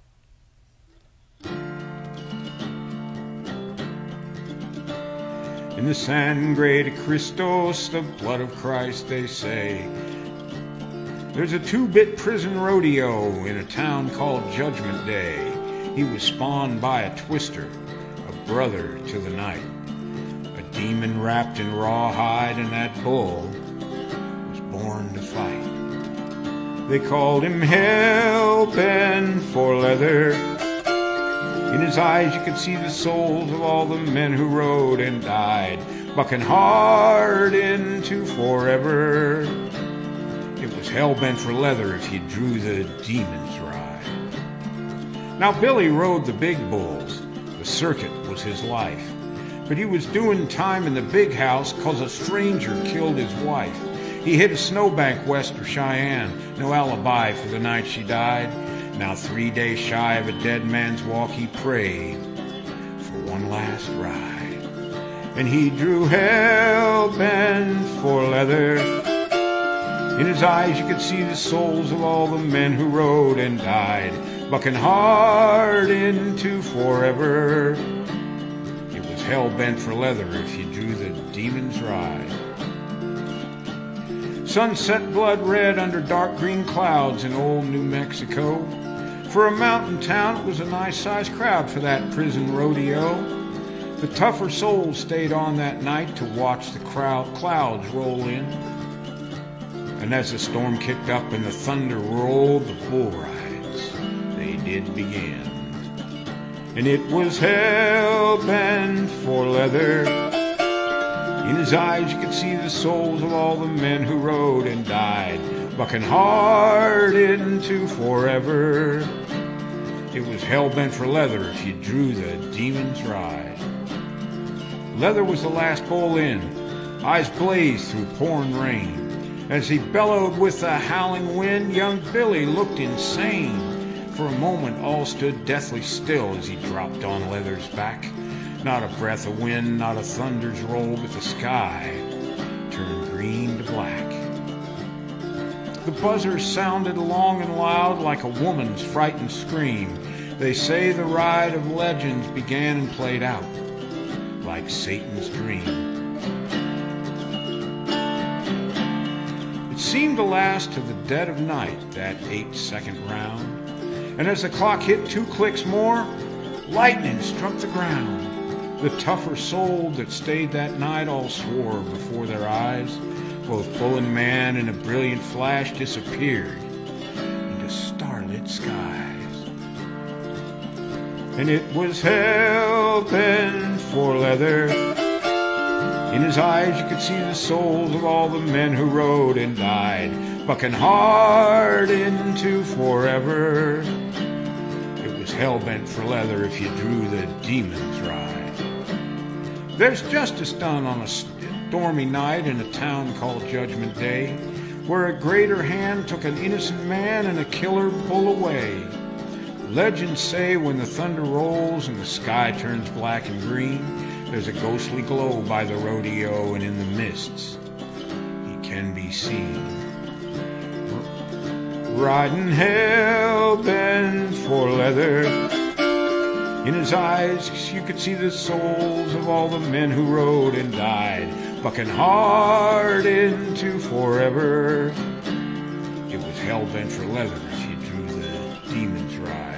In the sangre de Christos, the blood of Christ, they say, there's a two-bit prison rodeo in a town called Judgment Day. He was spawned by a twister, a brother to the night. Demon wrapped in rawhide, and that bull was born to fight. They called him Hell Bent for Leather. In his eyes you could see the souls of all the men who rode and died, bucking hard into forever. It was hell bent for leather if you drew the demon's ride. Now Billy rode the big bulls. The circuit was his life. But he was doing time in the big house cause a stranger killed his wife. He hit a snowbank west of Cheyenne, no alibi for the night she died. Now three days shy of a dead man's walk, he prayed for one last ride. And he drew hell bent for leather. In his eyes you could see the souls of all the men who rode and died, bucking hard into forever. Hell bent for leather if you drew the demon's ride. Sunset blood red under dark green clouds in old New Mexico. For a mountain town, it was a nice sized crowd for that prison rodeo. The tougher souls stayed on that night to watch the crowd clouds roll in. And as the storm kicked up and the thunder rolled, the bull rides, they did begin. And it was hell bent for leather. In his eyes you could see the souls of all the men who rode and died, bucking hard into forever. It was hell bent for leather if you drew the demon's ride. Leather was the last bull in. Eyes blazed through pouring rain. As he bellowed with the howling wind, young Billy looked insane. For a moment all stood deathly still as he dropped on Leather's back. Not a breath of wind, not a thunder's roll, but the sky turned green to black. The buzzers sounded long and loud like a woman's frightened scream. They say the ride of legends began and played out like Satan's dream. It seemed to last to the dead of night, that eight-second round. And as the clock hit two clicks more, lightning struck the ground. The tougher soul that stayed that night all swore before their eyes. Both bull and man in a brilliant flash disappeared into starlit skies. And it was hell-bent for leather. In his eyes you could see the souls of all the men who rode and died, bucking hard into forever. It was hell-bent for leather if you drew the demon's ride. There's justice done on a stormy night in a town called Judgment Day, where a greater hand took an innocent man and a killer bull away. Legends say when the thunder rolls and the sky turns black and green, there's a ghostly glow by the rodeo, and in the mists he can be seen. Riding hell-bent for leather. In his eyes you could see the souls of all the men who rode and died, bucking hard into forever. It was hell-bent for leather if you drew the demon's ride.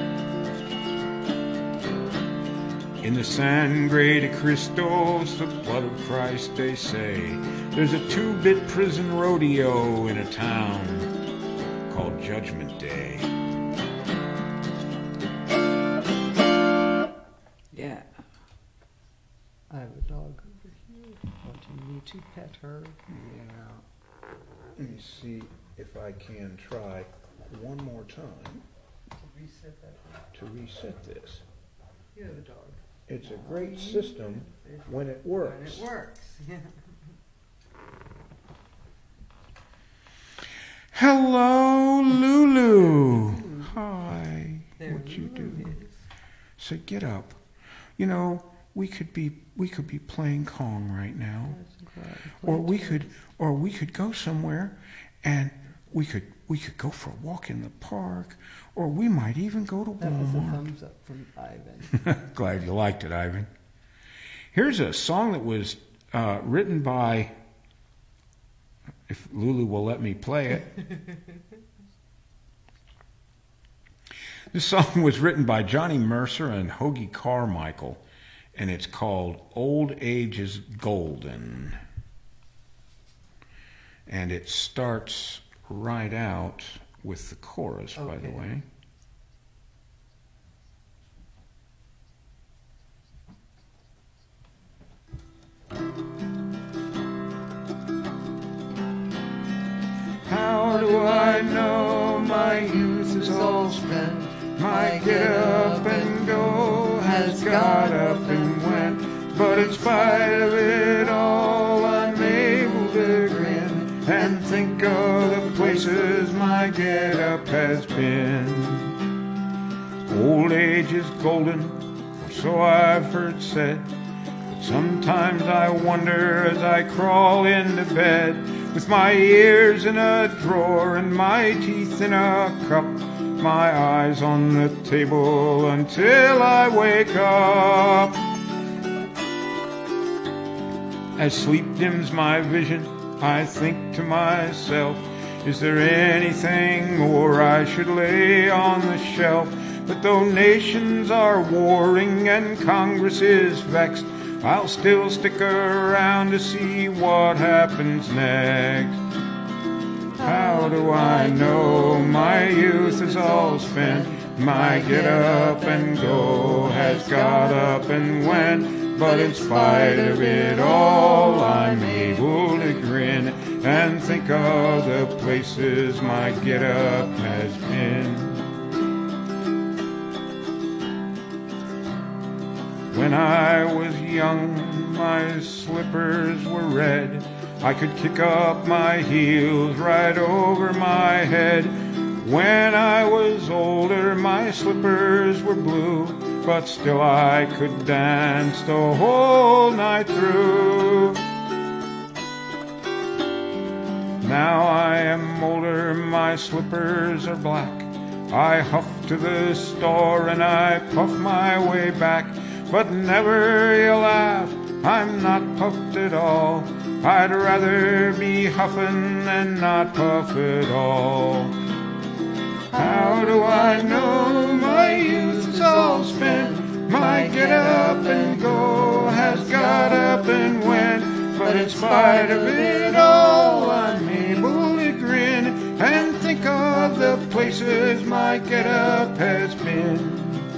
In the Sangre de Cristos, the blood of Christ, they say, there's a two-bit prison rodeo in a town called Judgment Day. Yeah. I have a dog over here wanting me to pet her. Yeah. Let me see if I can try one more time To reset that. to reset this. You have a dog. It's a great system when it works. When it works. Yeah. Hello, Lulu. Hi. There What you Lulu do? is. So get up. You know, we could be we could be playing Kong right now, or we could or we could go somewhere, and we could we could go for a walk in the park, or we might even go to That was a Walmart. thumbs up from Ivan. Glad you liked it, Ivan. Here's a song that was uh, written by, if Lulu will let me play it. This song was written by Johnny Mercer and Hoagie Carmichael, and it's called Old Age is Golden. And it starts right out with the chorus, Okay. by the way. How do I know my youth is all spent? My get up and go has got up and went, but in spite of it all, I'm able to grin and think of the places my get up has been. Old age is golden, or so I've heard said, but sometimes I wonder as I crawl into bed, with my ears in a drawer and my teeth in a cup, my eyes on the table until I wake up. As sleep dims my vision, I think to myself, is there anything more I should lay on the shelf? But though nations are warring and Congress is vexed, I'll still stick around to see what happens next. How do I know my youth is all spent? My get up and go has got up and went, but in spite of it all, I'm able to grin and think of the places my get up has been. When I was young, my slippers were red. I could kick up my heels right over my head. When I was older, my slippers were blue, but still I could dance the whole night through. Now I am older, my slippers are black. I huff to the store and I puff my way back. But never you laugh, I'm not puffed at all. I'd rather be huffin' than not puff at all. How do I know my youth is all spent? My get up and go But in spite of it all, I'm able to grin and think of the places my get-up has been.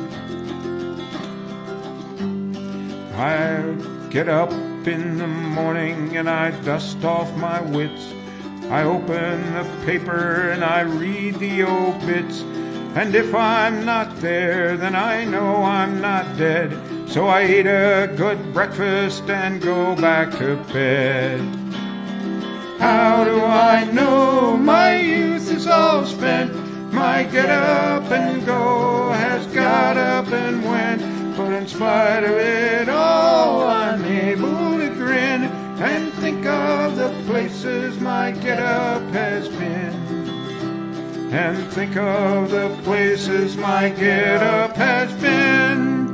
I get up in the morning and I dust off my wits. I open the paper and I read the obits. And if I'm not there, then I know I'm not dead. So I eat a good breakfast and go back to bed. How do I know my youth is all spent? My get up and go has got up and went. But in spite of it all, I'm able to grin and think of the places my get-up has been. And think of the places my get-up has been.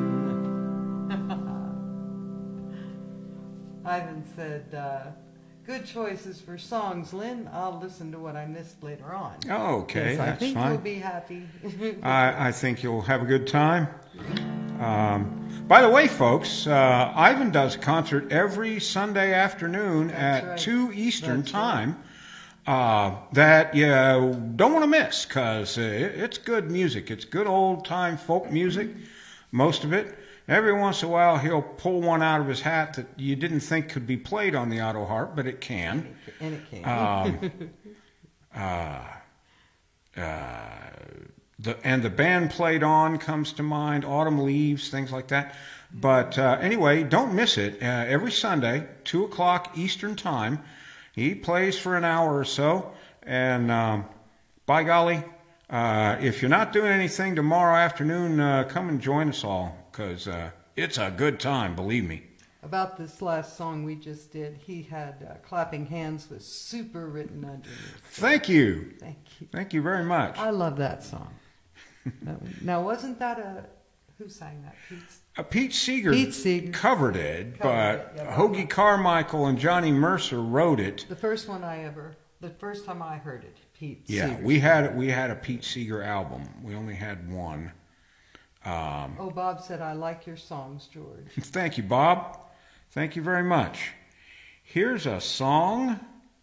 Ivan said, uh, good choices for songs, Lynn. I'll listen to what I missed later on. Oh, okay, yes, that's I think fine. you'll be happy. I, I think you'll have a good time. Um, by the way, folks, uh, Ivan does a concert every Sunday afternoon That's at right. two Eastern That's time right. uh, that you don't want to miss because uh, it, it's good music. It's good old-time folk music, most of it. Every once in a while, he'll pull one out of his hat that you didn't think could be played on the Autoharp, but it can. And it can. Um, uh, uh, The, and the band played on comes to mind, Autumn Leaves, things like that. But uh, anyway, don't miss it. Uh, every Sunday, two o'clock Eastern Time, he plays for an hour or so. And um, by golly, uh, if you're not doing anything tomorrow afternoon, uh, come and join us all, because uh, it's a good time, believe me. About this last song we just did, he had uh, clapping hands with super written underneath. Thank you. Thank you. Thank you very much. I love that song. Now, wasn't that a... Who sang that? Pete's? Uh, Pete Seeger, Pete Seeger covered it, covered but it, yeah, Hoagie Carmichael and Johnny Mercer wrote it. The first one I ever... The first time I heard it, Pete Yeah, Seeger. we had we had a Pete Seeger album. We only had one. Um, oh, Bob said, I like your songs, George. Thank you, Bob. Thank you very much. Here's a song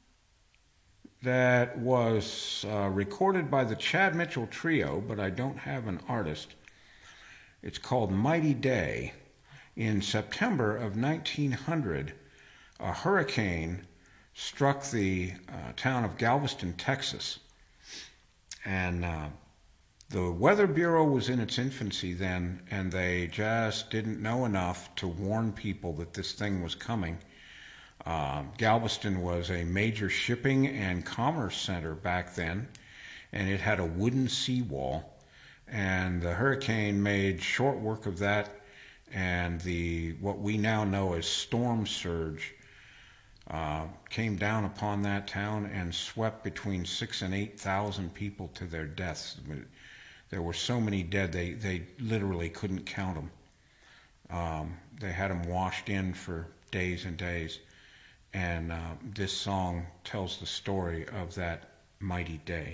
that was uh, recorded by the Chad Mitchell Trio, but I don't have an artist. It's called Mighty Day. In September of nineteen hundred, a hurricane struck the uh, town of Galveston, Texas. And uh, the Weather Bureau was in its infancy then, and they just didn't know enough to warn people that this thing was coming. Uh, Galveston was a major shipping and commerce center back then, and it had a wooden seawall. And the hurricane made short work of that, and the what we now know as storm surge uh, came down upon that town and swept between six and eight thousand people to their deaths. There were so many dead they they literally couldn't count them. Um, they had them washed in for days and days. And uh, this song tells the story of that mighty day.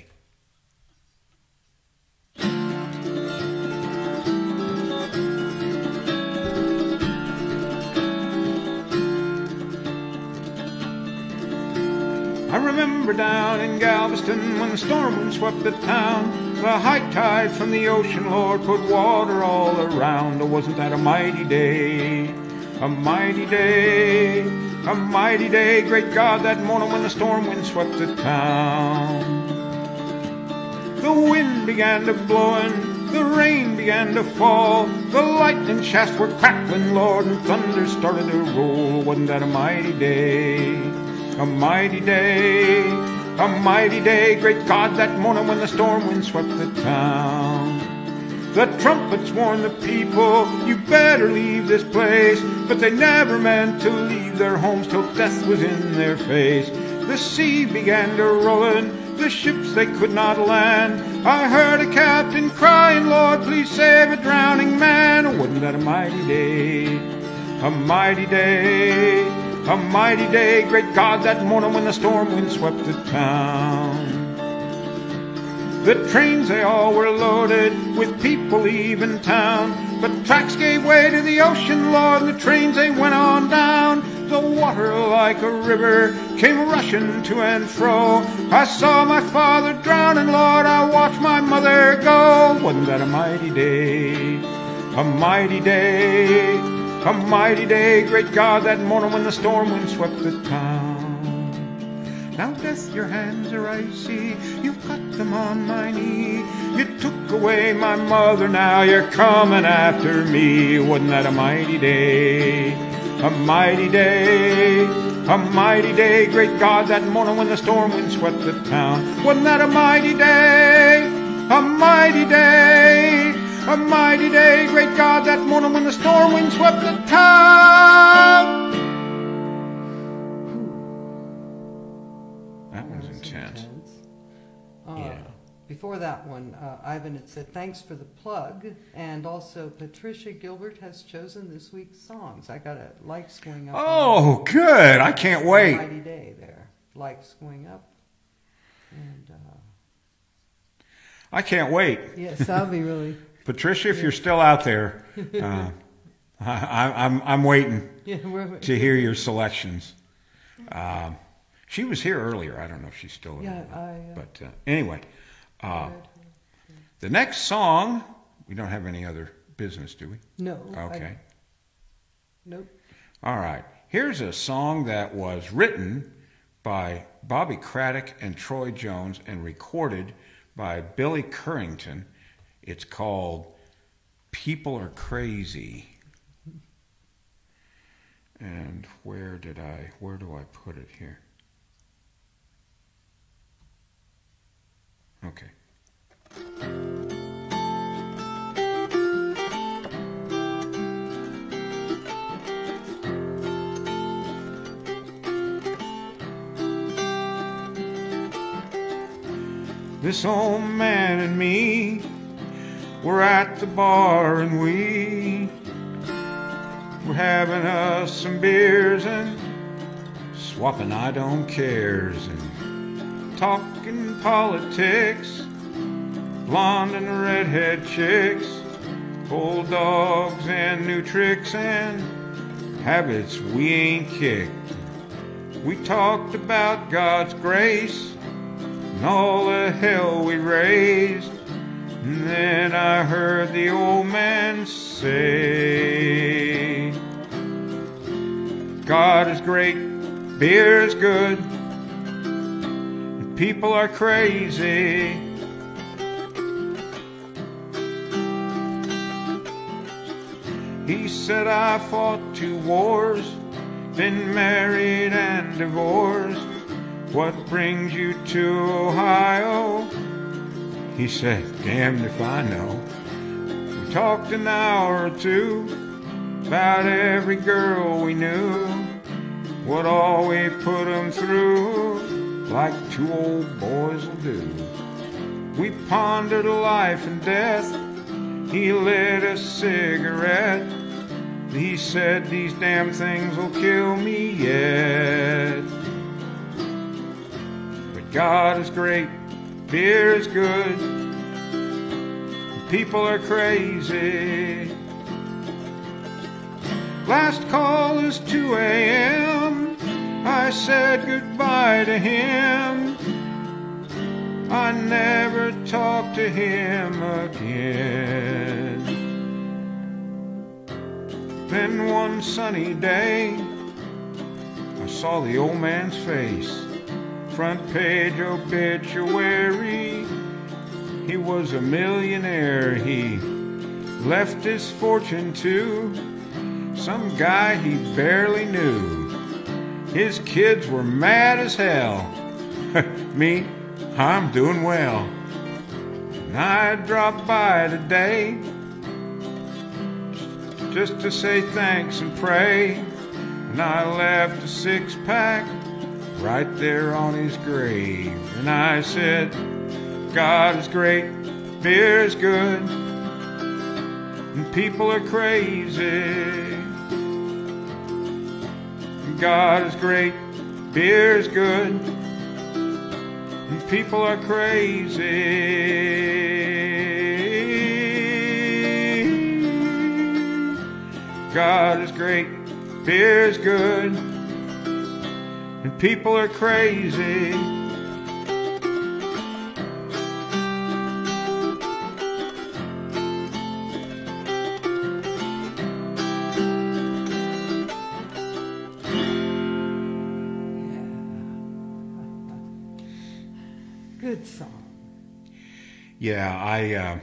I remember down in Galveston when the storm wind swept the town. The high tide from the ocean, Lord, put water all around. Oh, wasn't that a mighty day? A mighty day, a mighty day, great God, that morning when the storm wind swept the town. The wind began to blowin', the rain began to fall, the lightning shafts were crackling, Lord, and thunder started to roll. Wasn't that a mighty day? A mighty day, a mighty day, great God, that morning when the storm wind swept the town. The trumpets warned the people, you better leave this place. But they never meant to leave their homes till death was in their face. The sea began to rollin', the ships they could not land. I heard a captain crying, Lord, please save a drowning man. Oh, wasn't that a mighty day? A mighty day, a mighty day, great God, that morning when the storm wind swept the town. The trains, they all were loaded with people leaving town, but tracks gave way to the ocean, Lord, and the trains, they went on down. The water like a river came rushing to and fro. I saw my father drown, and Lord, I watched my mother go. Wasn't that a mighty day? A mighty day, a mighty day, great God, that morning when the storm wind swept the town. Now death, your hands are icy, you've got them on my knee. You took away my mother, now you're coming after me. Wasn't that a mighty day? A mighty day, a mighty day, great God, that morning when the storm wind swept the town. Wasn't that a mighty day? A mighty day, a mighty day, great God, that morning when the storm wind swept the town. That was intense. Uh, Yeah. Before that one, uh, Ivan had said, thanks for the plug. And also, Patricia Gilbert has chosen this week's songs. I got a likes going up. Oh, good. I can't wait. Mighty day there. Likes going up. And, uh, I can't wait. yes, that'll be really... Patricia, if you're still out there, uh, I, I'm, I'm waiting yeah, we're, to hear your selections. Um, she was here earlier. I don't know if she's still yeah, there. I... Uh, But uh, anyway... Uh, the next song, we don't have any other business, do we? No. Okay. I, nope. All right. Here's a song that was written by Bobby Craddock and Troy Jones and recorded by Billy Currington. It's called People Are Crazy. And where did I, where do I put it here? Okay. This old man and me were at the bar, and we were having us some beers and swapping I don't cares and talking politics, blonde and redhead chicks, old dogs and new tricks and habits we ain't kicked. We talked about God's grace and all the hell we raised. And then I heard the old man say, God is great, beer is good, and people are crazy. He said, I fought two wars, been married and divorced. What brings you to Ohio? He said, damned if I know. We talked an hour or two about every girl we knew, what all we put them through, like two old boys will do. We pondered life and death. He lit a cigarette. He said, these damn things will kill me yet. But God is great, beer is good, and people are crazy. Last call is two a.m. I said goodbye to him. I never talked to him again. Then one sunny day, I saw the old man's face. Front page obituary. He was a millionaire. He left his fortune to some guy he barely knew. His kids were mad as hell. Me, I'm doing well. And I dropped by today just to say thanks and pray. And I left a six-pack right there on his grave. And I said, God is great, beer is good, and people are crazy. God is great, beer is good, and people are crazy. God is great, beer is good, and people are crazy. Good song. Yeah, I uh,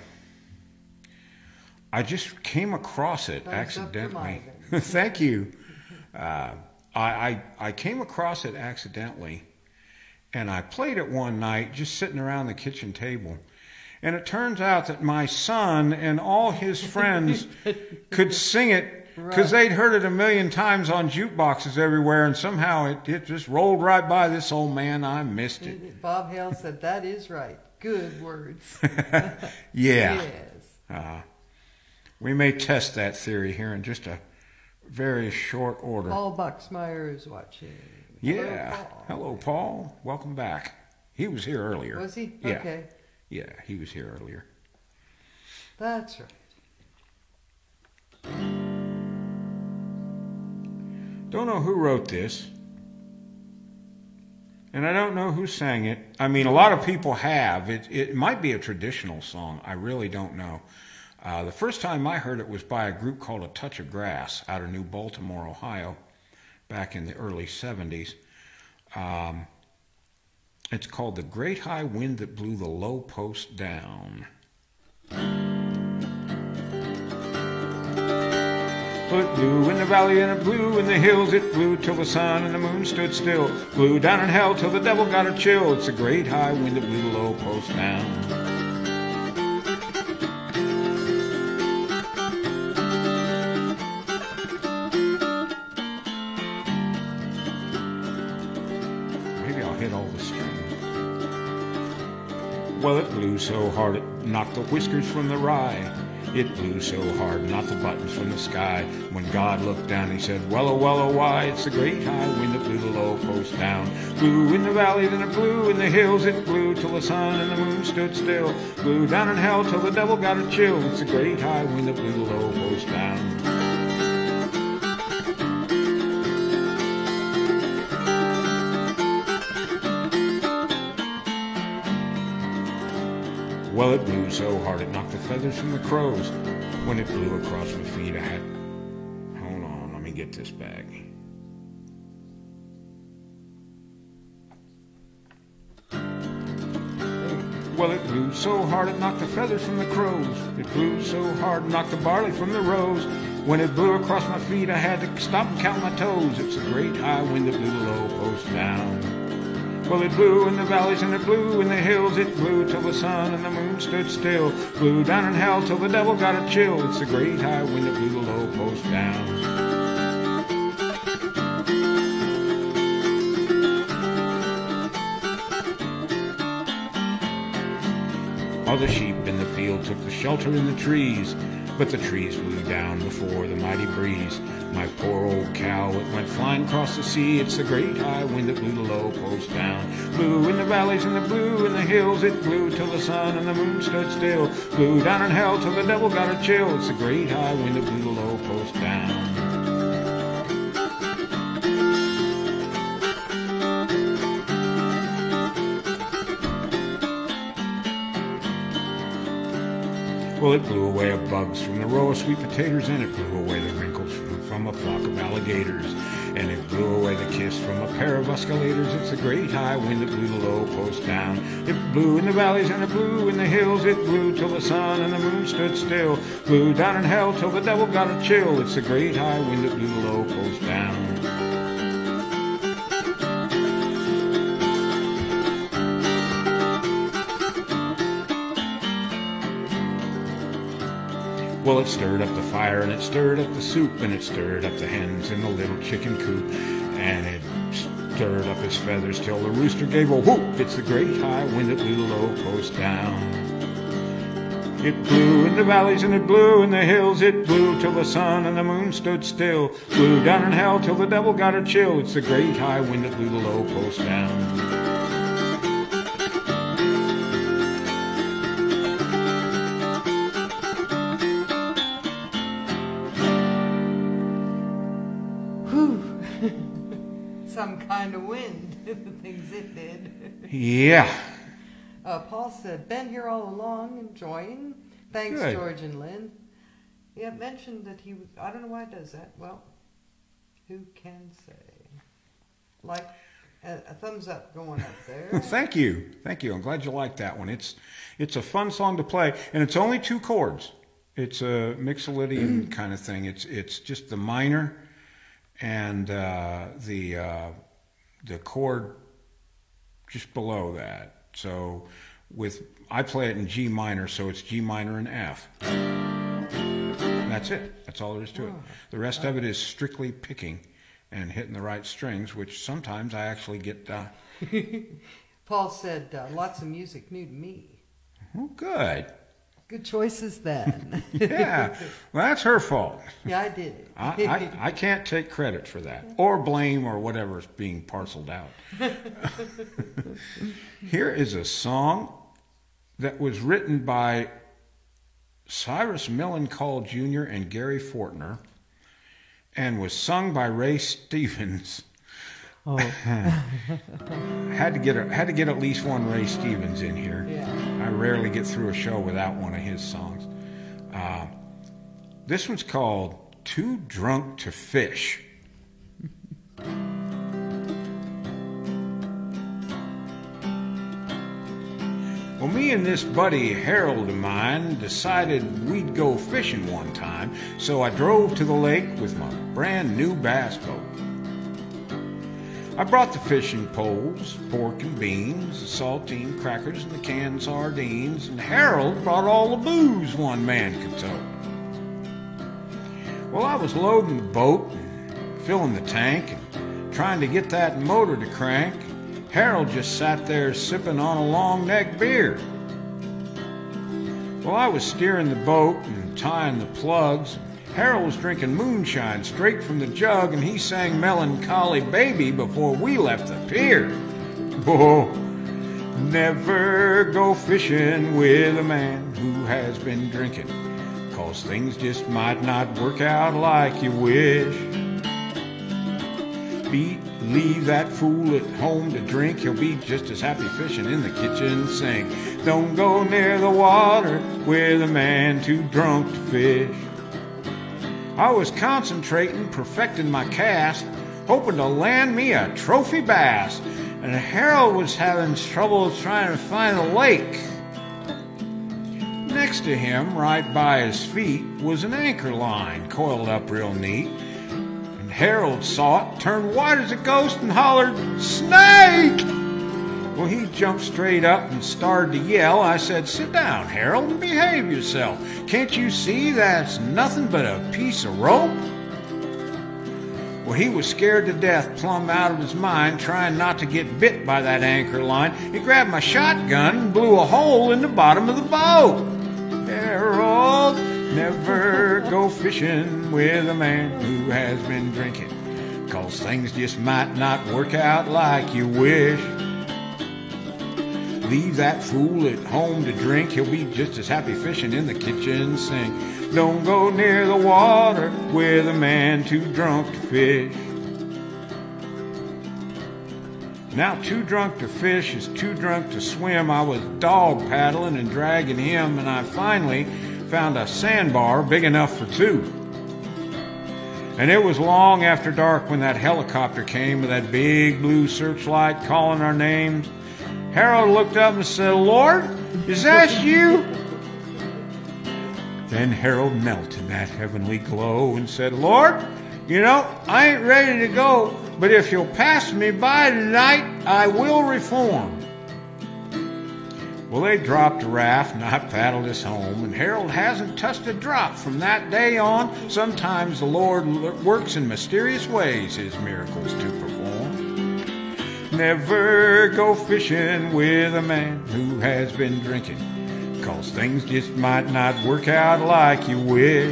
I just came across it Thumbs accidentally. up for Thank you. Uh, I, I I came across it accidentally, and I played it one night just sitting around the kitchen table. And it turns out that my son and all his friends could sing it because Right. they'd heard it a million times on jukeboxes everywhere, and somehow it, it just rolled right by this old man. I missed it. Bob Hale said, that is right. Good words. Yeah. Yes. Uh, we may test that theory here in just a very short order. Paul Buxmeyer is watching. Yeah. Hello, Paul. Hello, Paul. Welcome back. He was here earlier. Was he? Yeah. Okay. Yeah, he was here earlier. That's right. Don't know who wrote this. And I don't know who sang it. I mean, a lot of people have. It, it might be a traditional song. I really don't know. Uh, the first time I heard it was by a group called A Touch of Grass out of New Baltimore, Ohio, back in the early seventies. Um, it's called The Great High Wind That Blew the Low Post Down. Well, it blew in the valley and it blew in the hills. It blew till the sun and the moon stood still. Blew down in hell till the devil got a chill. It's a great high wind that blew the low post down. Maybe I'll hit all the strings. Well, it blew so hard it knocked the whiskers from the rye. It blew so hard, knocked the buttons from the sky. When God looked down, he said, well, oh, well, oh, why? It's the great high wind that blew the low post down. Blew in the valley, then it blew in the hills. It blew till the sun and the moon stood still. Blew down in hell till the devil got a chill. It's the great high wind that blew the low post down. Well, it blew so hard it knocked the feathers from the crows. When it blew across my feet, I had... Hold on, let me get this back. Well, it blew so hard it knocked the feathers from the crows. It blew so hard it knocked the barley from the rows. When it blew across my feet, I had to stop and count my toes. It's a great high wind that blew the low post down. Well, it blew in the valleys and it blew in the hills. It blew till the sun and the moon stood still. Blew down in hell till the devil got a chill. It's the great high wind that blew the low post down. All the sheep in the field took the shelter in the trees, but the trees blew down before the mighty breeze. My poor old cow, it went flying across the sea. It's the great high wind that blew the low post down. Blew in the valleys and it blew in the hills. It blew till the sun and the moon stood still. Blew down in hell till the devil got a chill. It's the great high wind that blew the low post down. Well, it blew away the bugs from the row of sweet potatoes, and it blew away the wrinkles from, from a flock of alligators, and it blew away the kiss from a pair of escalators. It's a great high wind that blew the low post down. It blew in the valleys and it blew in the hills. It blew till the sun and the moon stood still. Blew down in hell till the devil got a chill. It's a great high wind that blew the low post down. Well, it stirred up the fire, and it stirred up the soup, and it stirred up the hens in the little chicken coop, and it stirred up his feathers till the rooster gave a whoop. It's the great high wind that blew the low post down. It blew in the valleys and it blew in the hills. It blew till the sun and the moon stood still. Blew down in hell till the devil got a chill. It's the great high wind that blew the low post down. some kind of wind, the things it did. Yeah. Uh, Paul said, been here all along, enjoying. Thanks, Good. George and Lynn. Yeah, mentioned that he was, I don't know why it does that. Well, who can say? Like, a, a thumbs up going up there. Thank you. Thank you. I'm glad you liked that one. It's it's a fun song to play, and it's only two chords. It's a Mixolydian kind of thing. It's it's just the minor and uh, the uh, the chord just below that. So with I play it in G minor, so it's G minor and F. And that's it. That's all there is to it. The rest of it is strictly picking and hitting the right strings, which sometimes I actually get. Uh, Paul said, uh, lots of music new to me. oh, good. Good choices then. Yeah, well, that's her fault. Yeah, I did it. I, I, I can't take credit for that, or blame, or whatever's being parceled out. Here is a song that was written by Cyrus Millencolin Junior and Gary Fortner, and was sung by Ray Stevens. Oh. had to get a, had to get at least one Ray Stevens in here. Yeah. I rarely get through a show without one of his songs. Uh, this one's called "Too Drunk to Fish." Well, me and this buddy Harold of mine decided we'd go fishing one time, so I drove to the lake with my brand new bass boat. I brought the fishing poles, pork and beans, the saltine crackers and the canned sardines, and Harold brought all the booze one man could tote. Well, I was loading the boat and filling the tank and trying to get that motor to crank. Harold just sat there sipping on a long neck beer. Well, I was steering the boat and tying the plugs. Harold was drinking moonshine straight from the jug, and he sang Melancholy Baby before we left the pier. Oh, never go fishing with a man who has been drinking, 'cause things just might not work out like you wish. Be, leave that fool at home to drink, he'll be just as happy fishing in the kitchen sink. Don't go near the water with a man too drunk to fish. I was concentrating, perfecting my cast, hoping to land me a trophy bass, and Harold was having trouble trying to find the lake. Next to him, right by his feet, was an anchor line coiled up real neat. And Harold saw it, turned white as a ghost, and hollered, "Snake!" Well, he jumped straight up and started to yell. I said, "Sit down, Harold, and behave yourself. Can't you see that's nothing but a piece of rope?" Well, he was scared to death, plumb out of his mind, trying not to get bit by that anchor line. He grabbed my shotgun and blew a hole in the bottom of the boat. Harold, never go fishing with a man who has been drinking, 'cause things just might not work out like you wish. Leave that fool at home to drink, he'll be just as happy fishing in the kitchen sink. Don't go near the water with a man too drunk to fish. Now, too drunk to fish is too drunk to swim. I was dog paddling and dragging him, and I finally found a sandbar big enough for two. And it was long after dark when that helicopter came with that big blue searchlight calling our names. Harold looked up and said, "Lord, is that you?" Then Harold melted in that heavenly glow and said, "Lord, you know, I ain't ready to go, but if you'll pass me by tonight, I will reform." Well, they dropped a raft and I paddled us home, and Harold hasn't touched a drop from that day on. Sometimes the Lord works in mysterious ways his miracles to perform. Never go fishing with a man who has been drinking, 'cause things just might not work out like you wish.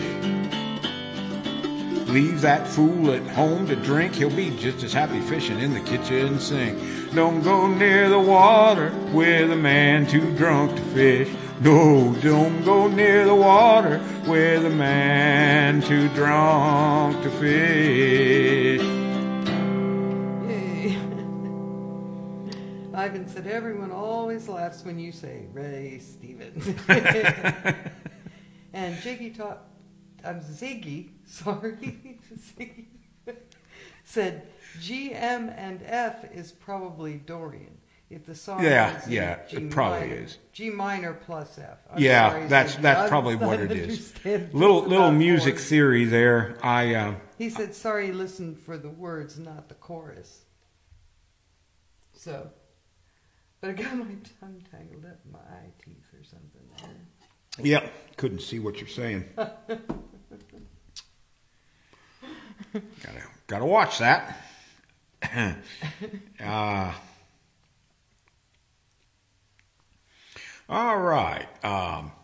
Leave that fool at home to drink, he'll be just as happy fishing in the kitchen sink. Don't go near the water with a man too drunk to fish. No, don't go near the water with a man too drunk to fish. Yay. said, everyone always laughs when you say Ray Stevens. And Jiggy taught, I'm Ziggy, sorry, Ziggy, said G, M, and F is probably Dorian. If the song Yeah, is yeah, G it probably minor, is. G minor plus F. I'm Yeah, sorry, that's Ziggy. that's I'm probably not what it is. understand Little just little about music chords. theory there. I uh, He said, sorry, he listened for the words, not the chorus. So, but I got my tongue tangled up in my eye teeth or something there. Yep, couldn't see what you're saying. gotta gotta watch that. uh, all right. Um,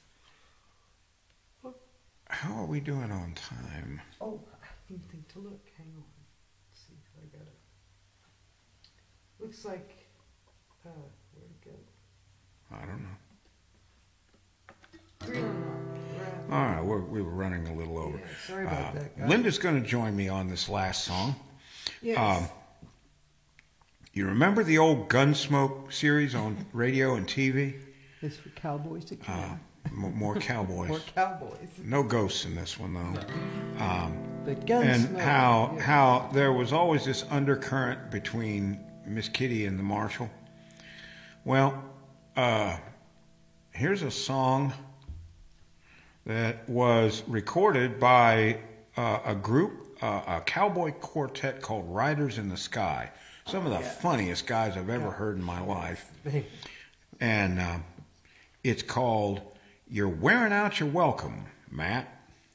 how are we doing on time? Oh, I didn't think to look. Hang on. Let's see if I got it. Looks like, uh, where'd it go? I don't know. Three on one. All right, we're, we were running a little over. Yeah, sorry about Uh, that, guys. Linda's going to join me on this last song. Yes. Um, you remember the old Gunsmoke series on radio and T V? It's for cowboys to kill. Uh, m- more cowboys. More cowboys. No ghosts in this one, though. Um, But and Gunsmoke. how yeah. how there was always this undercurrent between Miss Kitty and the Marshal. Well, uh, here's a song that was recorded by uh, a group, uh, a cowboy quartet called Riders in the Sky. Some of the Yeah. funniest guys I've ever heard in my life. They- And uh, it's called You're Wearing Out Your Welcome, Matt.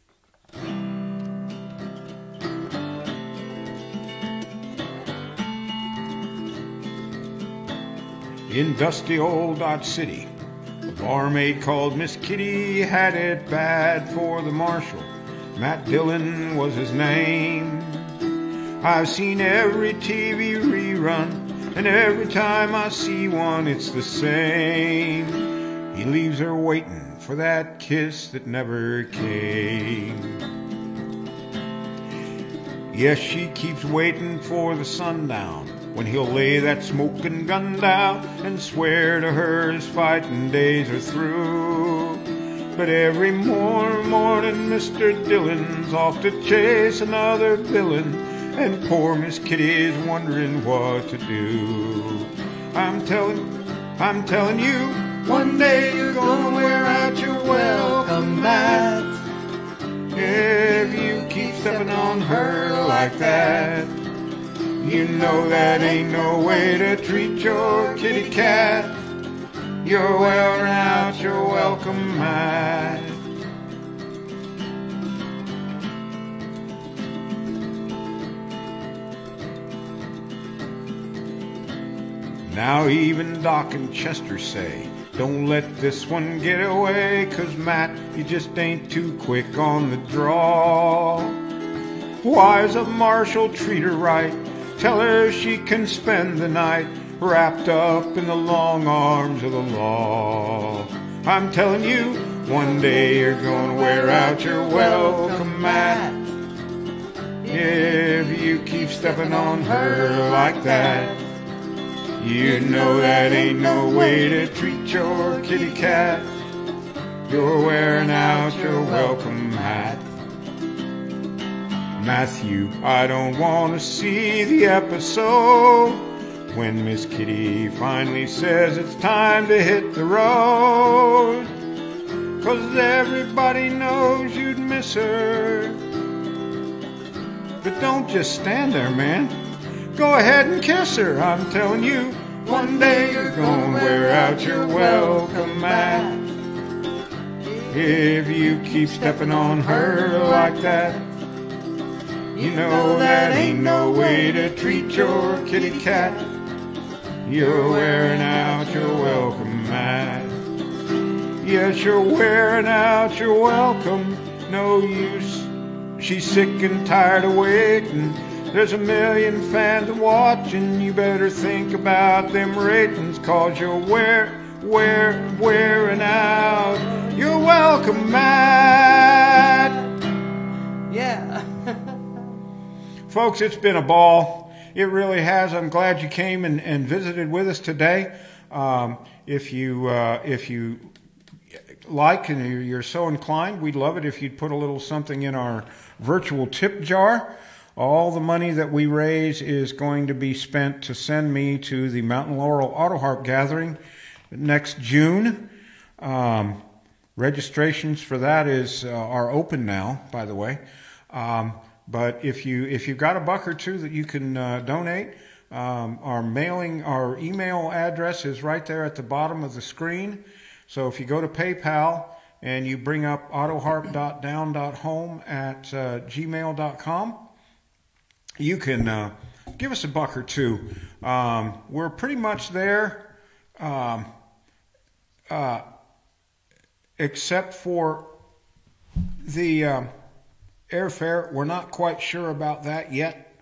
In dusty old Dodge City, a barmaid called Miss Kitty had it bad for the marshal. Matt Dillon was his name. I've seen every T V rerun, and every time I see one, it's the same. He leaves her waiting for that kiss that never came. Yes, she keeps waiting for the sundown, when he'll lay that smoking gun down and swear to her his fighting days are through. But every more morning Mister Dillon's off to chase another villain, and poor Miss Kitty's wondering what to do. I'm telling, I'm telling you, one day you're gonna wear out your welcome mat. If you keep stepping on her like that, you know that ain't no way to treat your kitty cat. You're wearing out your welcome mat. Now even Doc and Chester say, don't let this one get away, 'cause Matt, you just ain't too quick on the draw. Why's a marshal treat her right? Tell her she can spend the night wrapped up in the long arms of the law. I'm telling you, one day you're gonna wear out your welcome mat. If you keep stepping on her like that, you know that ain't no way to treat your kitty cat. You're wearing out your welcome mat. Matthew, I don't want to see the episode when Miss Kitty finally says it's time to hit the road, 'cause everybody knows you'd miss her. But don't just stand there, man. Go ahead and kiss her. I'm telling you, one day you're gonna wear out your welcome mat. If you keep stepping on her like that, you know that ain't no way to treat your kitty cat. You're wearing out your welcome mat. Yes, you're wearing out your welcome. No use. She's sick and tired of waiting. There's a million fans watching. You better think about them ratings, 'cause you're wear, wear, wearing out your welcome mat. Yeah. Folks, it's been a ball. It really has. I'm glad you came and, and visited with us today. Um, if you uh, if you like and you're, you're so inclined, we'd love it if you'd put a little something in our virtual tip jar. All the money that we raise is going to be spent to send me to the Mountain Laurel Autoharp Gathering next June. Um, registrations for that is uh, are open now, by the way. Um, but if you if you've got a buck or two that you can uh, donate, um, our mailing our email address is right there at the bottom of the screen. So if you go to PayPal and you bring up autoharp dot down dot home at uh, gmail dot com, you can uh, give us a buck or two. Um, we're pretty much there, um, uh, except for the uh, airfare. We're not quite sure about that yet.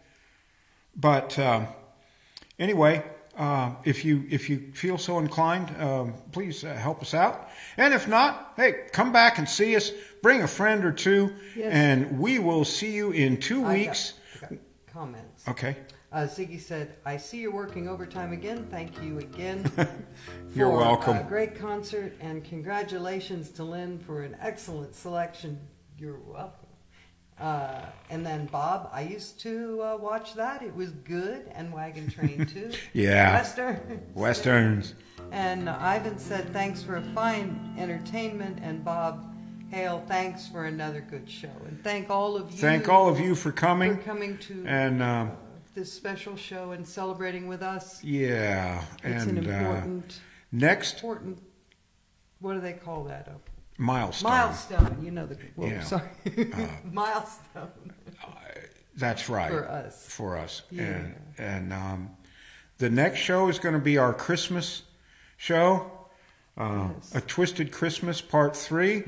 But uh, anyway, uh, if you if you feel so inclined, um, please uh, help us out. And if not, hey, come back and see us. Bring a friend or two, yes. And we will see you in two I weeks. Got, I got comments. Okay. Uh, Ziggy said, I see you're working overtime again. Thank you again. You're for welcome. A great concert, and congratulations to Lin for an excellent selection. You're welcome. Uh, and then Bob, I used to uh, watch that. It was good. And Wagon Train too. Yeah. Western. Westerns. And Ivan said, thanks for a fine entertainment. And Bob Hale, thanks for another good show. And thank all of you. Thank all of you for coming. For coming to and um, uh, this special show and celebrating with us. Yeah. It's and, an important, uh, next, important, what do they call that? A milestone. milestone. You know the, whoa, Yeah. sorry. Uh, milestone. uh, that's right. For us. For us. Yeah. And, and um, the next show is going to be our Christmas show. Uh, Yes. A Twisted Christmas Part three.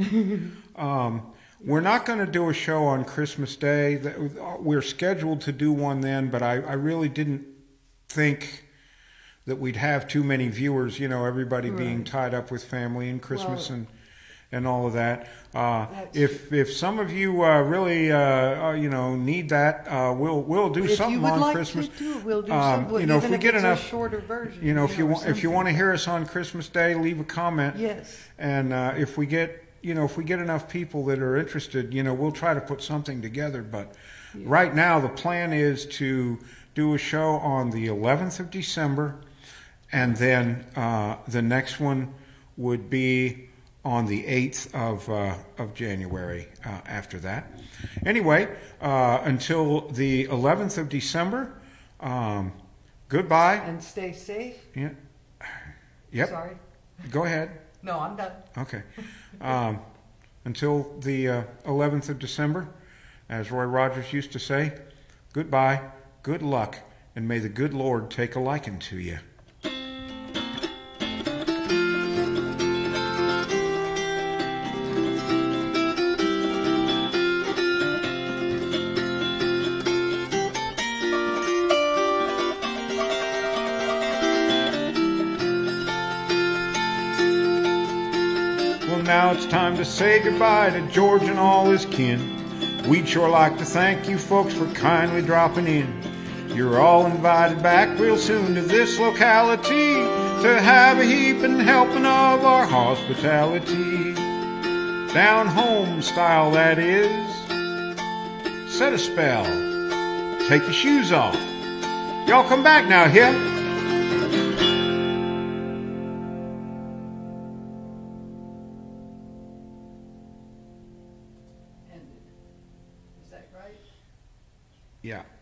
um, we're not going to do a show on Christmas Day. We're scheduled to do one then, but I, I really didn't think that we'd have too many viewers, you know, everybody Right. being tied up with family and Christmas Well, and and all of that. Uh, That's if if some of you uh, really, uh, uh, you know, need that, uh, we'll we'll do if something you would on like Christmas. to do it, we'll do Um, something. you know, if even we if get it's enough- a shorter version. You know, if you or want if you something. want to hear us on Christmas Day, leave a comment. Yes. And uh, if we get you know if we get enough people that are interested, you know, we'll try to put something together. But Yeah. right now, the plan is to do a show on the eleventh of December, and then uh, the next one would be on the eighth of uh, of January. Uh, after that, anyway, uh, until the eleventh of December. Um, goodbye. And stay safe. Yeah. Yep. Sorry. Go ahead. No, I'm done. Okay. Um, until the uh, eleventh of December, as Roy Rogers used to say, goodbye, good luck, and may the good Lord take a liking to you. Now it's time to say goodbye to George and all his kin. We'd sure like to thank you folks for kindly dropping in. You're all invited back real soon to this locality to have a heaping helping of our hospitality. Down home style, that is. Set a spell. Take your shoes off. Y'all come back now here. Ended. Is that right? Yeah.